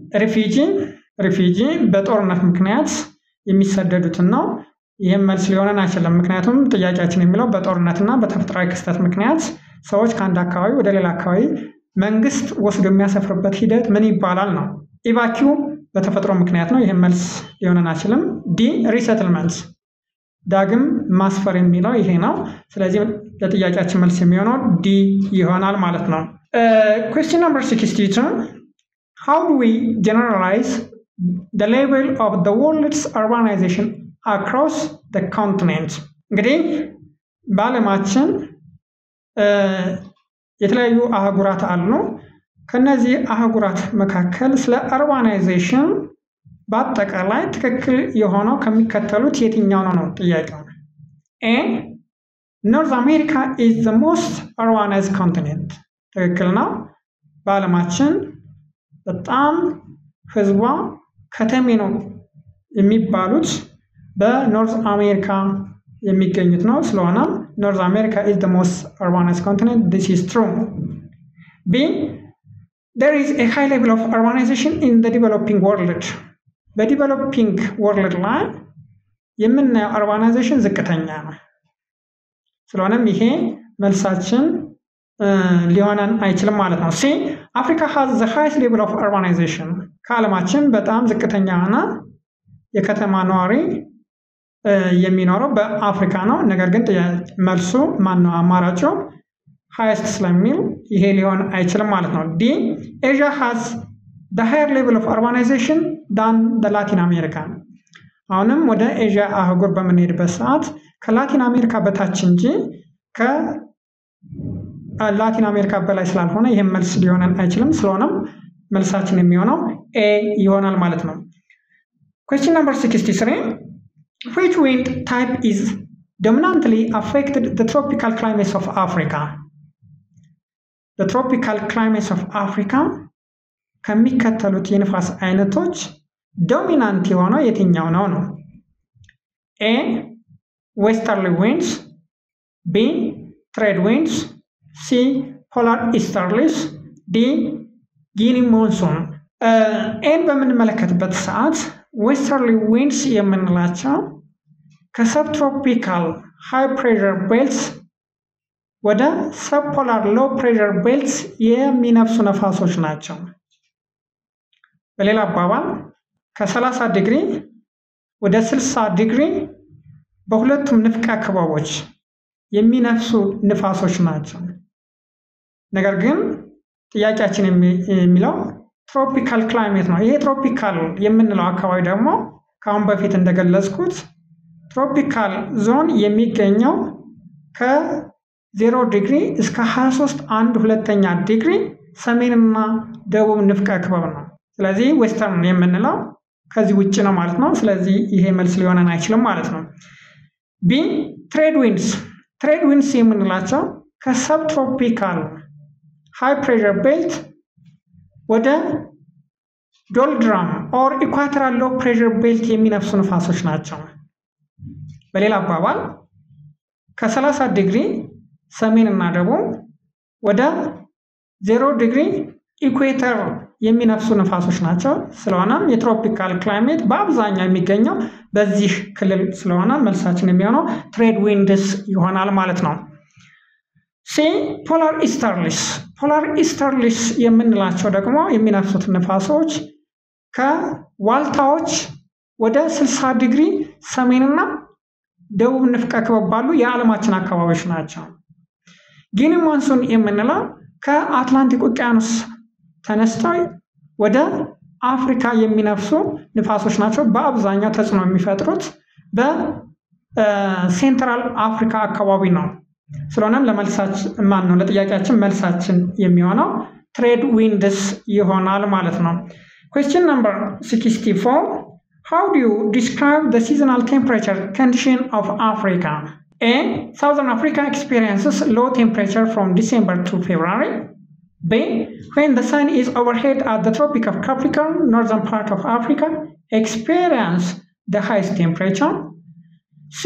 S1: ሪፊጂ በጦርነት ምክንያት የሚሰደዱትን ነው። ይህም መልስ ሊሆነን አይችልም፣ ምክንያቱም ጥያቄያችን የሚለው በጦርነትና በተፈጥሯዊ ክስተት ምክንያት ሰዎች ከአንድ አካባቢ ወደ ሌላ አካባቢ መንግስት ወስዶ የሚያሰፍርበት ሂደት ምን ይባላል ነው። ኢቫኪው በተፈጥሮ ምክንያት ነው። ይህም መልስ ሊሆነን አይችልም። ዲ ሪሰትልመንት ዳግም ማስፈር የሚለው ይሄ ነው። ስለዚህ ለጥያቄያችን መልስ የሚሆነው ዲ ይሆናል ማለት ነው። question number 62 how do we generalize the level of the world's urbanization across the continent? እንግዲህ በዓለማችን የተለያዩ አህጉራት አሉ። ከነዚህ አህጉራት መካከል ስለ urbanization በአጠቃላይ ትክክል የሆነው ከሚከተሉት የትኛው ነው ጥያቄው። ኤ ኖርዝ አሜሪካ is the most urbanized continent ትክክል ነው። በዓለማችን በጣም ህዝቧ ከተሜ ነው የሚባሉት በኖርዝ አሜሪካ የሚገኙት ነው። ስለሆነ ኖርዝ አሜሪካ is the most urbanized continent. This is true. B there is a high level of urbanization in the developing world. በዲቨሎፒንግ ወርልድ ላይ የምናየው አርባናይዜሽን ዝቅተኛ ነው። ስለሆነም ይሄ መልሳችን ሊሆነን አይችልም ማለት ነው። ሲ አፍሪካ has the highest level of urbanization ከዓለማችን በጣም ዝቅተኛና የከተማ ነዋሪ የሚኖረው በአፍሪካ ነው። ነገር ግን መልሱ ማነው አማራጩ highest ስለሚል ይሄ ሊሆን አይችልም ማለት ነው። ዲ Asia has the higher level of urbanization than the Latin America አሁንም ወደ ኤዥያ አህጉር በመሄድበት ሰዓት ከላቲን አሜሪካ በታች እንጂ ከላቲን አሜሪካ በላይ ስላልሆነ ይሄን መልስ ሊሆነን አይችልም። ስለሆነም መልሳችን የሚሆነው ኤ ይሆናል ማለት ነው። question number 63 which wind type is dominantly affected the tropical climates of Africa the tropical climates of Africa ከሚከተሉት የንፋስ አይነቶች ዶሚናንት የሆነው የትኛው ነው? ኤ westerly winds B trade winds C polar easterlies D Guinea monsoon ኤን በምንመለከትበት ሰዓት westerly winds የምንላቸው ከሰብትሮፒካል high pressure belts ወደ subpolar low pressure belts የሚነፍሱ ነፋሶች ናቸው። በሌላ አባባል ከ30 ዲግሪ ወደ 60 ዲግሪ በሁለቱም ንፍቀ ክበቦች የሚነፍሱ ንፋሶች ናቸው። ነገር ግን ጥያቄያችን የሚለው ትሮፒካል ክላይሜት ነው። ይሄ ትሮፒካል የምንለው አካባቢ ደግሞ ካሁን በፊት እንደገለጽኩት ትሮፒካል ዞን የሚገኘው ከ0 ዲግሪ እስከ 23.1/2 ዲግሪ ሰሜንና ደቡብ ንፍቀ ክበብ ነው። ስለዚህ ዌስተርን የምንለው ከዚህ ውጪ ነው ማለት ነው። ስለዚህ ይሄ መልስ ሊሆነን አይችልም ማለት ነው። ቢ ትሬድ ዊንድስ የምንላቸው ከሰብትሮፒካል ሃይ ፕሬሸር ቤልት ወደ ዶልድራም ኦር ኢኳቶራል ሎ ፕሬሸር ቤልት የሚነፍሱ ንፋሶች ናቸው። በሌላ አባባል ከ30 ዲግሪ ሰሜን እና ደቡብ ወደ 0 ዲግሪ ኢኩዌተር የሚነፍሱ ንፋሶች ናቸው። ስለሆነም የትሮፒካል ክላይሜት በአብዛኛው የሚገኘው በዚህ ክልል ስለሆነ መልሳችን የሚሆነው ትሬድ ዊንድስ ይሆናል ማለት ነው። ሲ ፖላር ኢስተርሊስ የምንላቸው ደግሞ የሚነፍሱት ንፋሶች ከዋልታዎች ወደ 60 ዲግሪ ሰሜንና ደቡብ ንፍቀ ክበብ ባሉ የዓለማችን አካባቢዎች ናቸው። ጊኒ ሞንሱን የምንለው ከአትላንቲክ ውቅያኖስ ተነስተው ወደ አፍሪካ የሚነፍሱ ንፋሶች ናቸው። በአብዛኛው ተጽዕኖ የሚፈጥሩት በሴንትራል አፍሪካ አካባቢ ነው። ስለሆነም ለጥያቄያችን መልሳችን የሚሆነው ትሬድ ዊንድስ ይሆናል ማለት ነው። question number 64 how do you describe the seasonal temperature condition of Africa? A Southern Africa experiences low temperature from December to February. B when the sun is overhead at the Tropic of Capricorn, northern part of Africa, experience the highest temperature. C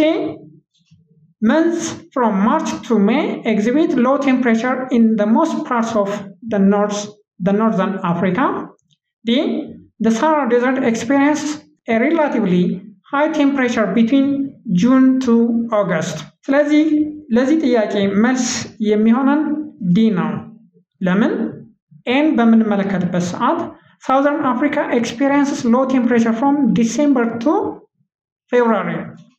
S1: months from March to May exhibit low temperature in the most parts of the northern Africa. D the Sahara Desert experiences a relatively high temperature between June to August. ስለዚህ ለዚህ ጥያቄ መልስ የሚሆነን ዲ ነው። ለምን ኤን በምንመለከትበት ሰዓት Southern Africa experiences low temperature from December to February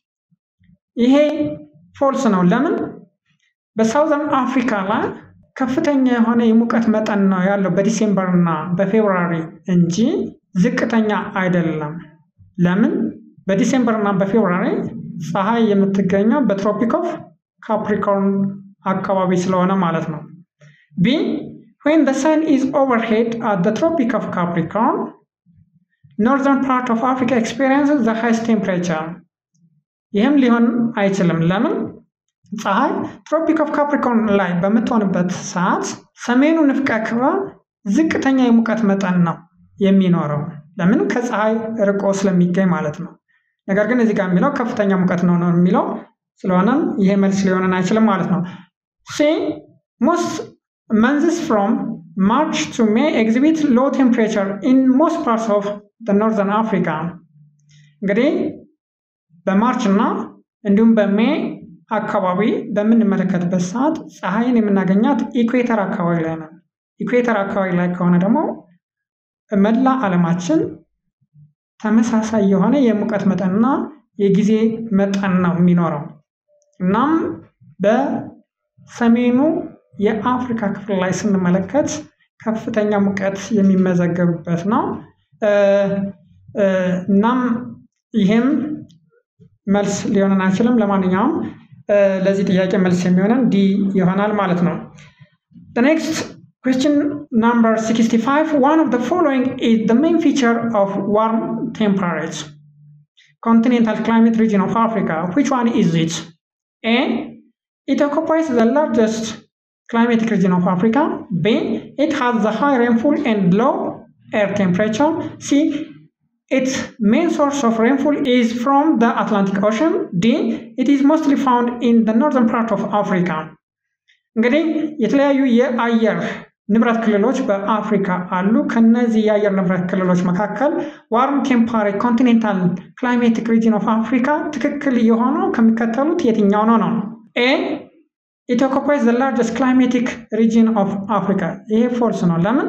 S1: ይሄ ፎልስ ነው። ለምን በሳውዘርን አፍሪካ ላይ ከፍተኛ የሆነ የሙቀት መጠን ነው ያለው በዲሴምበር እና በፌብሩዋሪ እንጂ ዝቅተኛ አይደለም። ለምን በዲሴምበር እና በፌብሩዋሪ ፀሐይ የምትገኘው በትሮፒክ ኦፍ ካፕሪኮርን አካባቢ ስለሆነ ማለት ነው። ቢ when the sun is overhead at the Tropic of Capricorn, northern part of Africa experiences the highest temperature. ይህም ሊሆን አይችልም። ለምን ፀሐይ ትሮፒክ ኦፍ ካፕሪኮርን ላይ በምትሆንበት ሰዓት ሰሜኑ ንፍቀ ክበብ ዝቅተኛ የሙቀት መጠን ነው የሚኖረው። ለምን ከፀሐይ ርቆ ስለሚገኝ ማለት ነው። ነገር ግን እዚህ ጋር የሚለው ከፍተኛ ሙቀት ነው የሚለው ስለሆነም ይሄ መልስ ሊሆን አይችልም ማለት ነው። ሲ most months from March to May exhibit low temperature in most parts of the northern Africa. እንግዲህ በማርች እና እንዲሁም በሜይ አካባቢ በምንመለከትበት ሰዓት ፀሐይን የምናገኛት ኢኩዌተር አካባቢ ላይ ነው። ኢኩዌተር አካባቢ ላይ ከሆነ ደግሞ መላ ዓለማችን ተመሳሳይ የሆነ የሙቀት መጠንና የጊዜ መጠን ነው የሚኖረው። እናም በሰሜኑ የአፍሪካ ክፍል ላይ ስንመለከት ከፍተኛ ሙቀት የሚመዘገብበት ነው። እናም ይሄም መልስ ሊሆን አይችልም። ለማንኛውም ለዚህ ጥያቄ መልስ የሚሆነን ዲ ይሆናል ማለት ነው። The next question number 65. One of the following is the main feature of warm temperate continental climate region of Africa. Which one is it? A. It occupies the largest climatic region of Africa. B. It has the high rainfall and low air temperature. C. Its main source of rainfall is from the Atlantic Ocean. D. It is mostly found in the northern part of Africa. እንግዲህ የተለያዩ የአየር ንብረት ክልሎች በአፍሪካ አሉ። ከነዚህ የአየር ንብረት ክልሎች መካከል ዋርም ቴምፐሬት ኮንቲኔንታል ክላይሜቲክ ሪጅን ኦፍ አፍሪካ ትክክል የሆነው ከሚከተሉት የትኛው ነው? ኤ it occupies the largest climatic region of Africa. ይሄ ፎልስ ነው። ለምን?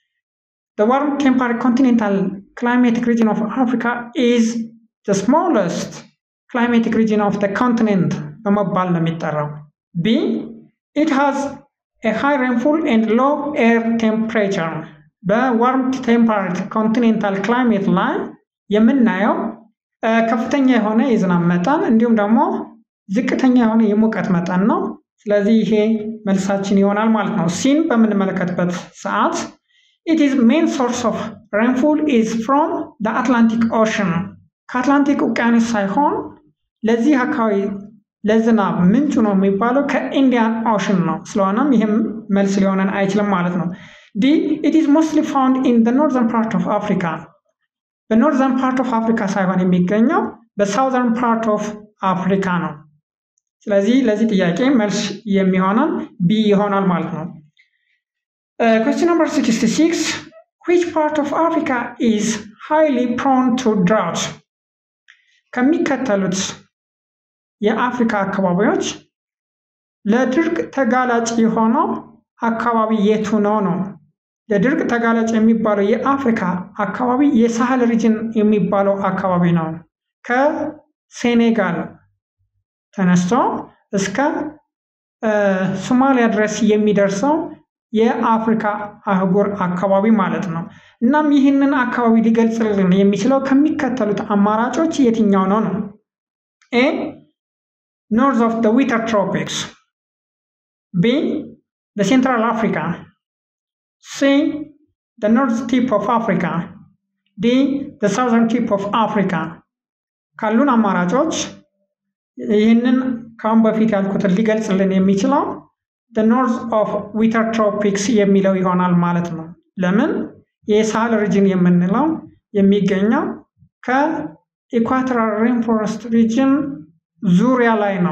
S1: The warm temperate continental climatic region of Africa is the smallest climatic region of the continent በመባል ነው የሚጠራው። B. It has a high rainfall and low air temperature. በዋርም ቴምፐሬት ኮንቲኔንታል ክላይሜት ላይ የምናየው ከፍተኛ የሆነ የዝናብ መጠን እንዲሁም ደግሞ ዝቅተኛ የሆነ የሙቀት መጠን ነው። ስለዚህ ይሄ መልሳችን ይሆናል ማለት ነው። ሲን በምንመለከትበት ሰዓት it is main source of rainfall is from the Atlantic Ocean. ከአትላንቲክ ውቅያኖስ ሳይሆን ለዚህ አካባቢ ለዝናብ ምንጩ ነው የሚባለው ከኢንዲያን ኦሽን ነው። ስለሆነም ይሄም መልስ ሊሆነን አይችልም ማለት ነው። D. It is mostly found in the northern part of Africa. በኖርዘርን ፓርት ኦፍ አፍሪካ ሳይሆን የሚገኘው በሳውዘርን ፓርት ኦፍ አፍሪካ ነው። ስለዚህ ለዚህ ጥያቄ መልስ የሚሆነው ቢ ይሆናል ማለት ነው። Question number 66. Which part of Africa is highly prone to drought? ከሚከተሉት የአፍሪካ አካባቢዎች ለድርቅ ተጋላጭ የሆነው አካባቢ የቱ ነው? ለድርቅ ተጋላጭ የሚባለው የአፍሪካ አካባቢ የሳህል ሪጅን የሚባለው አካባቢ ነው። ከሴኔጋል ተነስቶ እስከ ሶማሊያ ድረስ የሚደርሰው የአፍሪካ አህጉር አካባቢ ማለት ነው። እናም ይህንን አካባቢ ሊገልጽልን የሚችለው ከሚከተሉት አማራጮች የትኛው ነው? A. North of the winter tropics. B. The Central Africa. C. The north tip of Africa. D. The southern tip of Africa. ካሉን አማራጮች ይህንን ካሁን በፊት ያልኩትን ሊገልጽልን የሚችለው the north of winter tropics የሚለው ይሆናል ማለት ነው። ለምን? የሳህል ሪጅን የምንለው የሚገኘው ከኢኳቶራል ሬንፎረስት ሪጅን ዙሪያ ላይ ነው።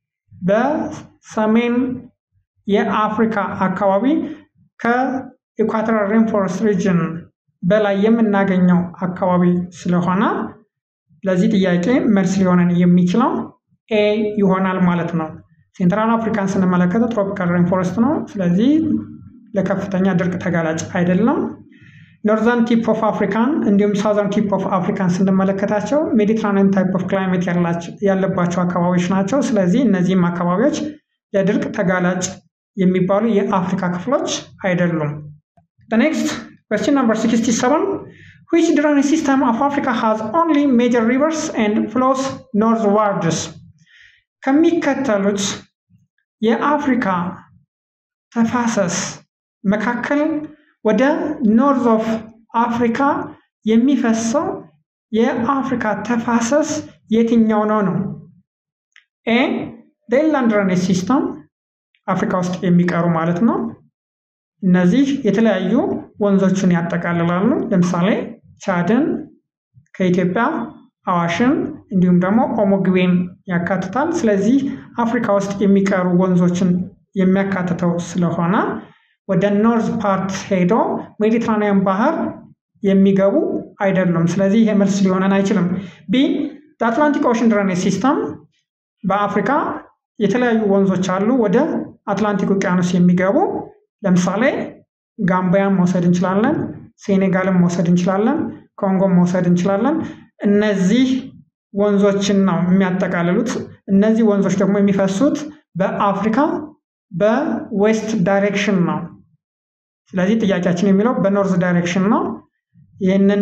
S1: በሰሜን የአፍሪካ አካባቢ ከኢኳቶራል ሬንፎረስት ሪጅን በላይ የምናገኘው አካባቢ ስለሆነ ለዚህ ጥያቄ መልስ ሊሆነን የሚችለው ኤ ይሆናል ማለት ነው። ሴንትራል አፍሪካን ስንመለከተው ትሮፒካል ሬንፎረስት ነው። ስለዚህ ለከፍተኛ ድርቅ ተጋላጭ አይደለም። ኖርዘርን ቲፕ ኦፍ አፍሪካን እንዲሁም ሳውዘርን ቲፕ ኦፍ አፍሪካን ስንመለከታቸው ሜዲትራኒያን ታይፕ ኦፍ ክላይሜት ያለባቸው አካባቢዎች ናቸው። ስለዚህ እነዚህም አካባቢዎች ለድርቅ ተጋላጭ የሚባሉ የአፍሪካ ክፍሎች አይደሉም። The next question number 67. Which drainage system of Africa has only major rivers and flows northwards? ከሚከተሉት የአፍሪካ ተፋሰስ መካከል ወደ ኖርዝ ኦፍ አፍሪካ የሚፈሰው የአፍሪካ ተፋሰስ የትኛው ነው? ኤ. the inland drainage system አፍሪካ ውስጥ የሚቀሩ ማለት ነው። እነዚህ የተለያዩ ወንዞችን ያጠቃልላሉ። ለምሳሌ ቻድን ከኢትዮጵያ አዋሽን እንዲሁም ደግሞ ኦሞ ግቤን ያካትታል። ስለዚህ አፍሪካ ውስጥ የሚቀሩ ወንዞችን የሚያካትተው ስለሆነ ወደ ኖርዝ ፓርት ሄዶ ሜዲትራኒያን ባህር የሚገቡ አይደሉም። ስለዚህ ይሄ መልስ ሊሆነን አይችልም። ቢ. አትላንቲክ ኦሽን ድሬኔጅ ሲስተም በአፍሪካ የተለያዩ ወንዞች አሉ ወደ አትላንቲክ ውቅያኖስ የሚገቡ ለምሳሌ ጋምቢያን መውሰድ እንችላለን ሴኔጋልን መውሰድ እንችላለን ኮንጎን መውሰድ እንችላለን እነዚህ ወንዞችን ነው የሚያጠቃልሉት እነዚህ ወንዞች ደግሞ የሚፈሱት በአፍሪካ በዌስት ዳይሬክሽን ነው ስለዚህ ጥያቄያችን የሚለው በኖርዝ ዳይሬክሽን ነው ይሄንን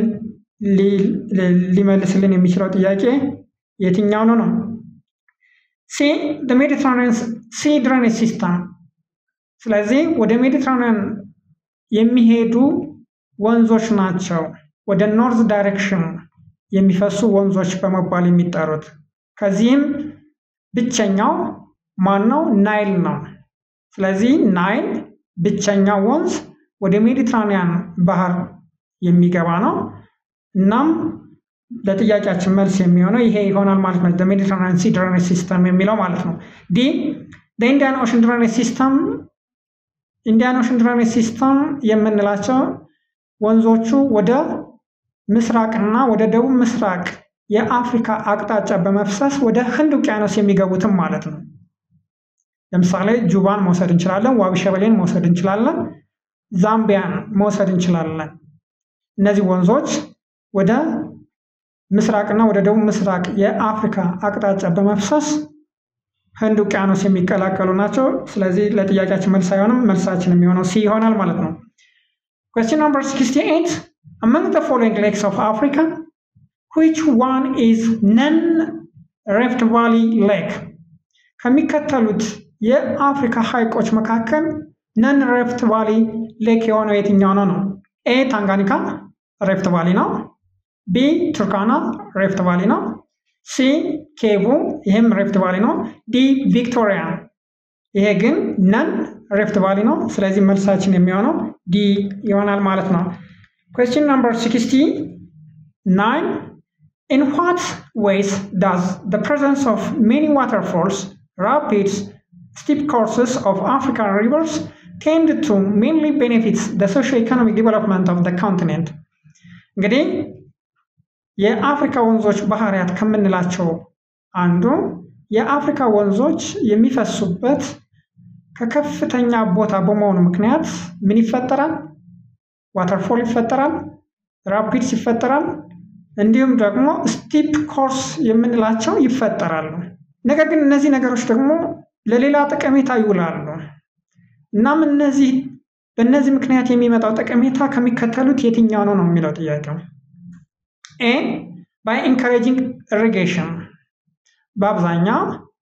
S1: ሊመልስልን የሚችለው ጥያቄ የትኛው ነው ሲ the Mediterranean Sea drainage system ስለዚህ ወደ ሜዲትራኒያን የሚሄዱ ወንዞች ናቸው ወደ ኖርዝ ዳይሬክሽን የሚፈሱ ወንዞች በመባል የሚጠሩት ከዚህም ብቸኛው ማን ነው ናይል ነው ስለዚህ ናይል ብቸኛው ወንዝ ወደ ሜዲትራኒያን ባህር የሚገባ ነው እናም ለጥያቄያችን መልስ የሚሆነው ይሄ ይሆናል ማለት ነው the Mediterranean Sea drainage system የሚለው ማለት ነው ዲ the Indian Ocean drainage system Indian Ocean drainage system የምንላቸው ወንዞቹ ወደ ምስራቅና ወደ ደቡብ ምስራቅ የአፍሪካ አቅጣጫ በመፍሰስ ወደ ህንድ ውቅያኖስ የሚገቡትም ማለት ነው ለምሳሌ ጁባን መውሰድ እንችላለን ዋቢ ሸበሌን መውሰድ እንችላለን ዛምቢያን መውሰድ እንችላለን እነዚህ ወንዞች ወደ ምስራቅና ወደ ደቡብ ምስራቅ የአፍሪካ አቅጣጫ በመፍሰስ ህንድ ውቅያኖስ የሚቀላቀሉ ናቸው ስለዚህ ለጥያቄያችን መልስ አይሆንም መልሳችን የሚሆነው ሲ ይሆናል ማለት ነው question number 68 among the following lakes of Africa which one is non-Rift Valley lake ከሚከተሉት የአፍሪካ ሐይቆች መካከል non-Rift Valley lake የሆነው የትኛው ነው A ታንጋኒካ Rift Valley ነው B ቱርካና Rift Valley ነው C ኬቡ ይሄም Rift Valley ነው D ቪክቶሪያ ይሄ ግን ነን Rift Valley ነው ስለዚህ መልሳችን የሚሆነው D ይሆናል ማለት ነው question number 69 in what ways does the presence of many waterfalls rapids steep courses of African rivers tend to mainly benefit the socio-economic development of the continent እንግዲህ የአፍሪካ ወንዞች ባህሪያት ከመንላቸው አንዱ የአፍሪካ ወንዞች የሚፈሱበት ከከፍተኛ ቦታ በመሆኑ ምክንያት ምን ይፈጠራል ዋተርፎል ይፈጠራል ራፒድስ ይፈጠራል እንዲሁም ደግሞ ስቲፕ ኮርስ የምንላቸው ይፈጠራሉ ነገር ግን እነዚህ ነገሮች ደግሞ ለሌላ ጠቀሜታ ይውላሉ እናም በእነዚህ ምክንያት የሚመጣው ጠቀሜታ ከሚከተሉት የትኛው ነው የሚለው ጥያቄው A by encouraging irrigation በአብዛኛው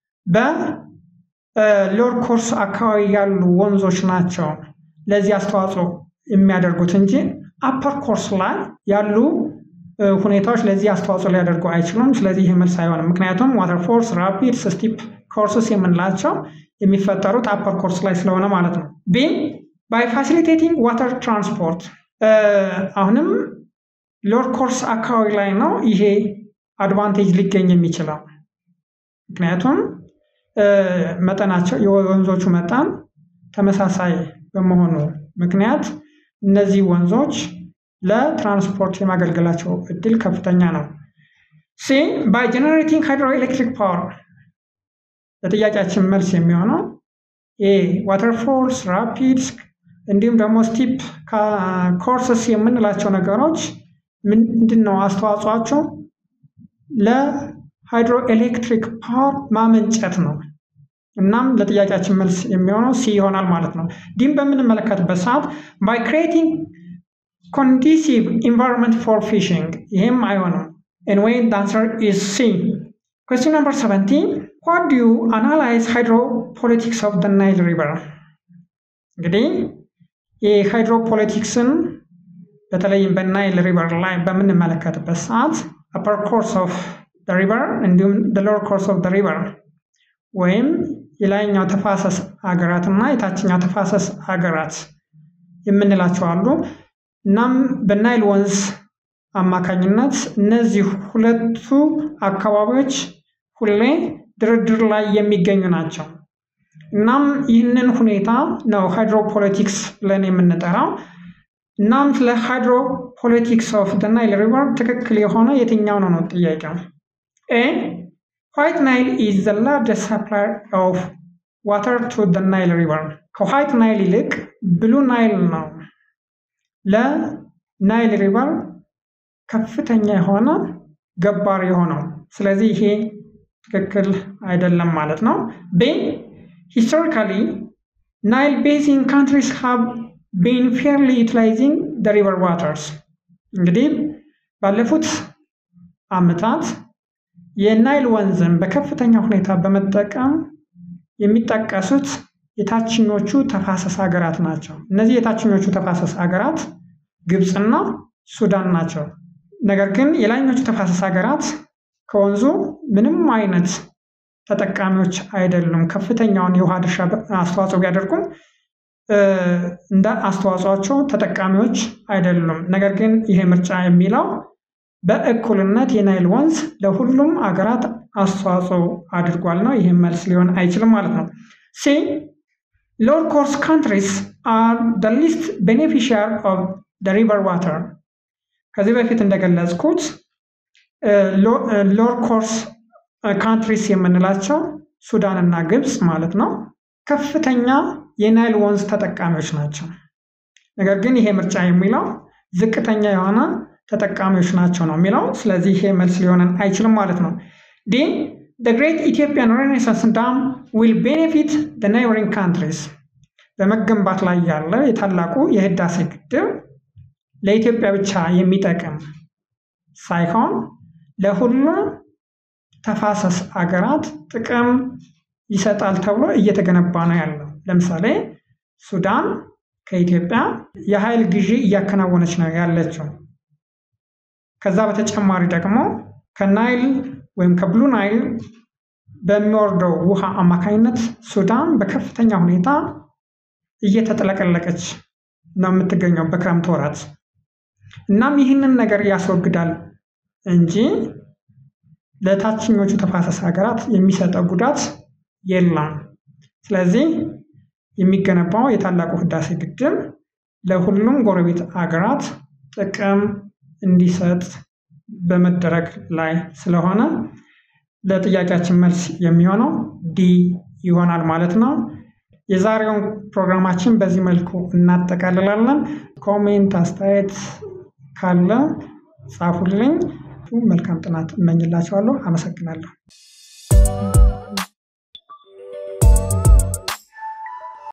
S1: በሎር ኮርስ አካባቢ ያሉ ወንዞች ናቸው ለዚህ አስተዋጽኦ የሚያደርጉት እንጂ አፐር ኮርስ ላይ ያሉ ሁኔታዎች ለዚህ አስተዋጽኦ ሊያደርጉ አይችሉም ስለዚህ ይሄ መልስ አይሆንም ምክንያቱም ዋተር ፎርስ ራፒድስ ስቲፕ ኮርስስ የምንላቸው የሚፈጠሩት አፐር ኮርስ ላይ ስለሆነ ማለት ነው B by facilitating water transport አሁንም ሎር ኮርስ አካባቢ ላይ ነው ይሄ አድቫንቴጅ ሊገኝ የሚችለው ምክንያቱም መጠናቸው የወንዞቹ መጠን ተመሳሳይ በመሆኑ ምክንያት እነዚህ ወንዞች ለትራንስፖርት የማገልገላቸው እድል ከፍተኛ ነው C by generating hydroelectric power ለጥያቄያችን መልስ የሚሆነው A waterfalls rapids እንዲሁም ደግሞ ስቲፕ ኮርስስ የምንላቸው ነገሮች ምንድነው አስተዋጽኦአቸው ለሃይድሮኤሌክትሪክ ፓወር ማመንጨት ነው እናም ለጥያቄያችን መልስ የሚሆነው ሲ ይሆናል ማለት ነው ዲም በምንመለከትበት ሰዓት by creating conducive environment for fishing ይሄም አይሆንም anyway the answer is C question number 17 what do you analyze hydropolitics of the Nile river እንግዲህ የሃይድሮፖለቲክስን በተለይም በናይል ሪቨር ላይ በምንመለከትበት ሰዓት upper course of the river እንዲሁም the lower course of the river ወይም የላይኛው ተፋሰስ ሀገራትና የታችኛው ተፋሰስ ሀገራት የምንላቸው አሉ እናም በናይል ወንዝ አማካኝነት እነዚህ ሁለቱ አካባቢዎች ሁሌ ድርድር ላይ የሚገኙ ናቸው እናም ይህንን ሁኔታ ነው ሃይድሮፖለቲክስ ብለን የምንጠራው እናም ስለ ሃይድሮፖለቲክስ ኦፍ the Nile river ትክክል የሆነ የትኛው ነው ጥያቄው A. White Nile is the largest supplier of water to the Nile River. ከዋይት ናይል ይልቅ ብሉ ናይል ነው ለናይል ሪቨር ከፍተኛ የሆነ ገባር የሆነው። ስለዚህ ይሄ ትክክል አይደለም ማለት ነው። B. Historically, Nile basin countries have been fairly utilizing the river waters. እንግዲህ ባለፉት ዓመታት የናይል ወንዝን በከፍተኛ ሁኔታ በመጠቀም የሚጠቀሱት የታችኞቹ ተፋሰስ ሀገራት ናቸው። እነዚህ የታችኞቹ ተፋሰስ ሀገራት ግብጽና ሱዳን ናቸው። ነገር ግን የላይኞቹ ተፋሰስ ሀገራት ከወንዙ ምንም አይነት ተጠቃሚዎች አይደሉም። ከፍተኛውን የውሃ ድርሻ አስተዋጽኦ ቢያደርጉም እንደ አስተዋጽኦአቸው ተጠቃሚዎች አይደሉም። ነገር ግን ይሄ ምርጫ የሚለው በእኩልነት የናይል ወንዝ ለሁሉም ሀገራት አስተዋጽኦ አድርጓል ነው። ይሄ መልስ ሊሆን አይችልም ማለት ነው። C. Lower coast countries are the least beneficiary of the river water. ከዚህ በፊት እንደገለጽኩት lower coast countries የምንላቸው ሱዳን እና ግብጽ ማለት ነው ከፍተኛ የናይል ወንዝ ተጠቃሚዎች ናቸው። ነገር ግን ይሄ ምርጫ የሚለው ዝቅተኛ የሆነ ተጠቃሚዎች ናቸው ነው የሚለው። ስለዚህ ይሄ መልስ ሊሆን አይችልም ማለት ነው። D. The Great Ethiopian Renaissance Dam will benefit the neighboring countries. በመገንባት ላይ ያለ የታላቁ የህዳሴ ግድብ ለኢትዮጵያ ብቻ የሚጠቅም ሳይሆን ለሁሉም ተፋሰስ ሀገራት ጥቅም ይሰጣል ተብሎ እየተገነባ ነው ያለው። ለምሳሌ ሱዳን ከኢትዮጵያ የኃይል ግዢ እያከናወነች ነው ያለችው። ከዛ በተጨማሪ ደግሞ ከናይል ወይም ከብሉ ናይል በሚወርደው ውሃ አማካኝነት ሱዳን በከፍተኛ ሁኔታ እየተጠለቀለቀች ነው የምትገኘው በክረምት ወራት። እናም ይህንን ነገር ያስወግዳል እንጂ ለታችኞቹ ተፋሰስ ሀገራት የሚሰጠው ጉዳት የለም። ስለዚህ የሚገነባው የታላቁ ህዳሴ ግድብ ለሁሉም ጎረቤት ሀገራት ጥቅም እንዲሰጥ በመደረግ ላይ ስለሆነ ለጥያቄያችን መልስ የሚሆነው ዲ ይሆናል ማለት ነው። የዛሬውን ፕሮግራማችን በዚህ መልኩ እናጠቃልላለን። ኮሜንት አስተያየት ካለ ጻፉልኝ። መልካም ጥናት እመኝላችኋለሁ። አመሰግናለሁ።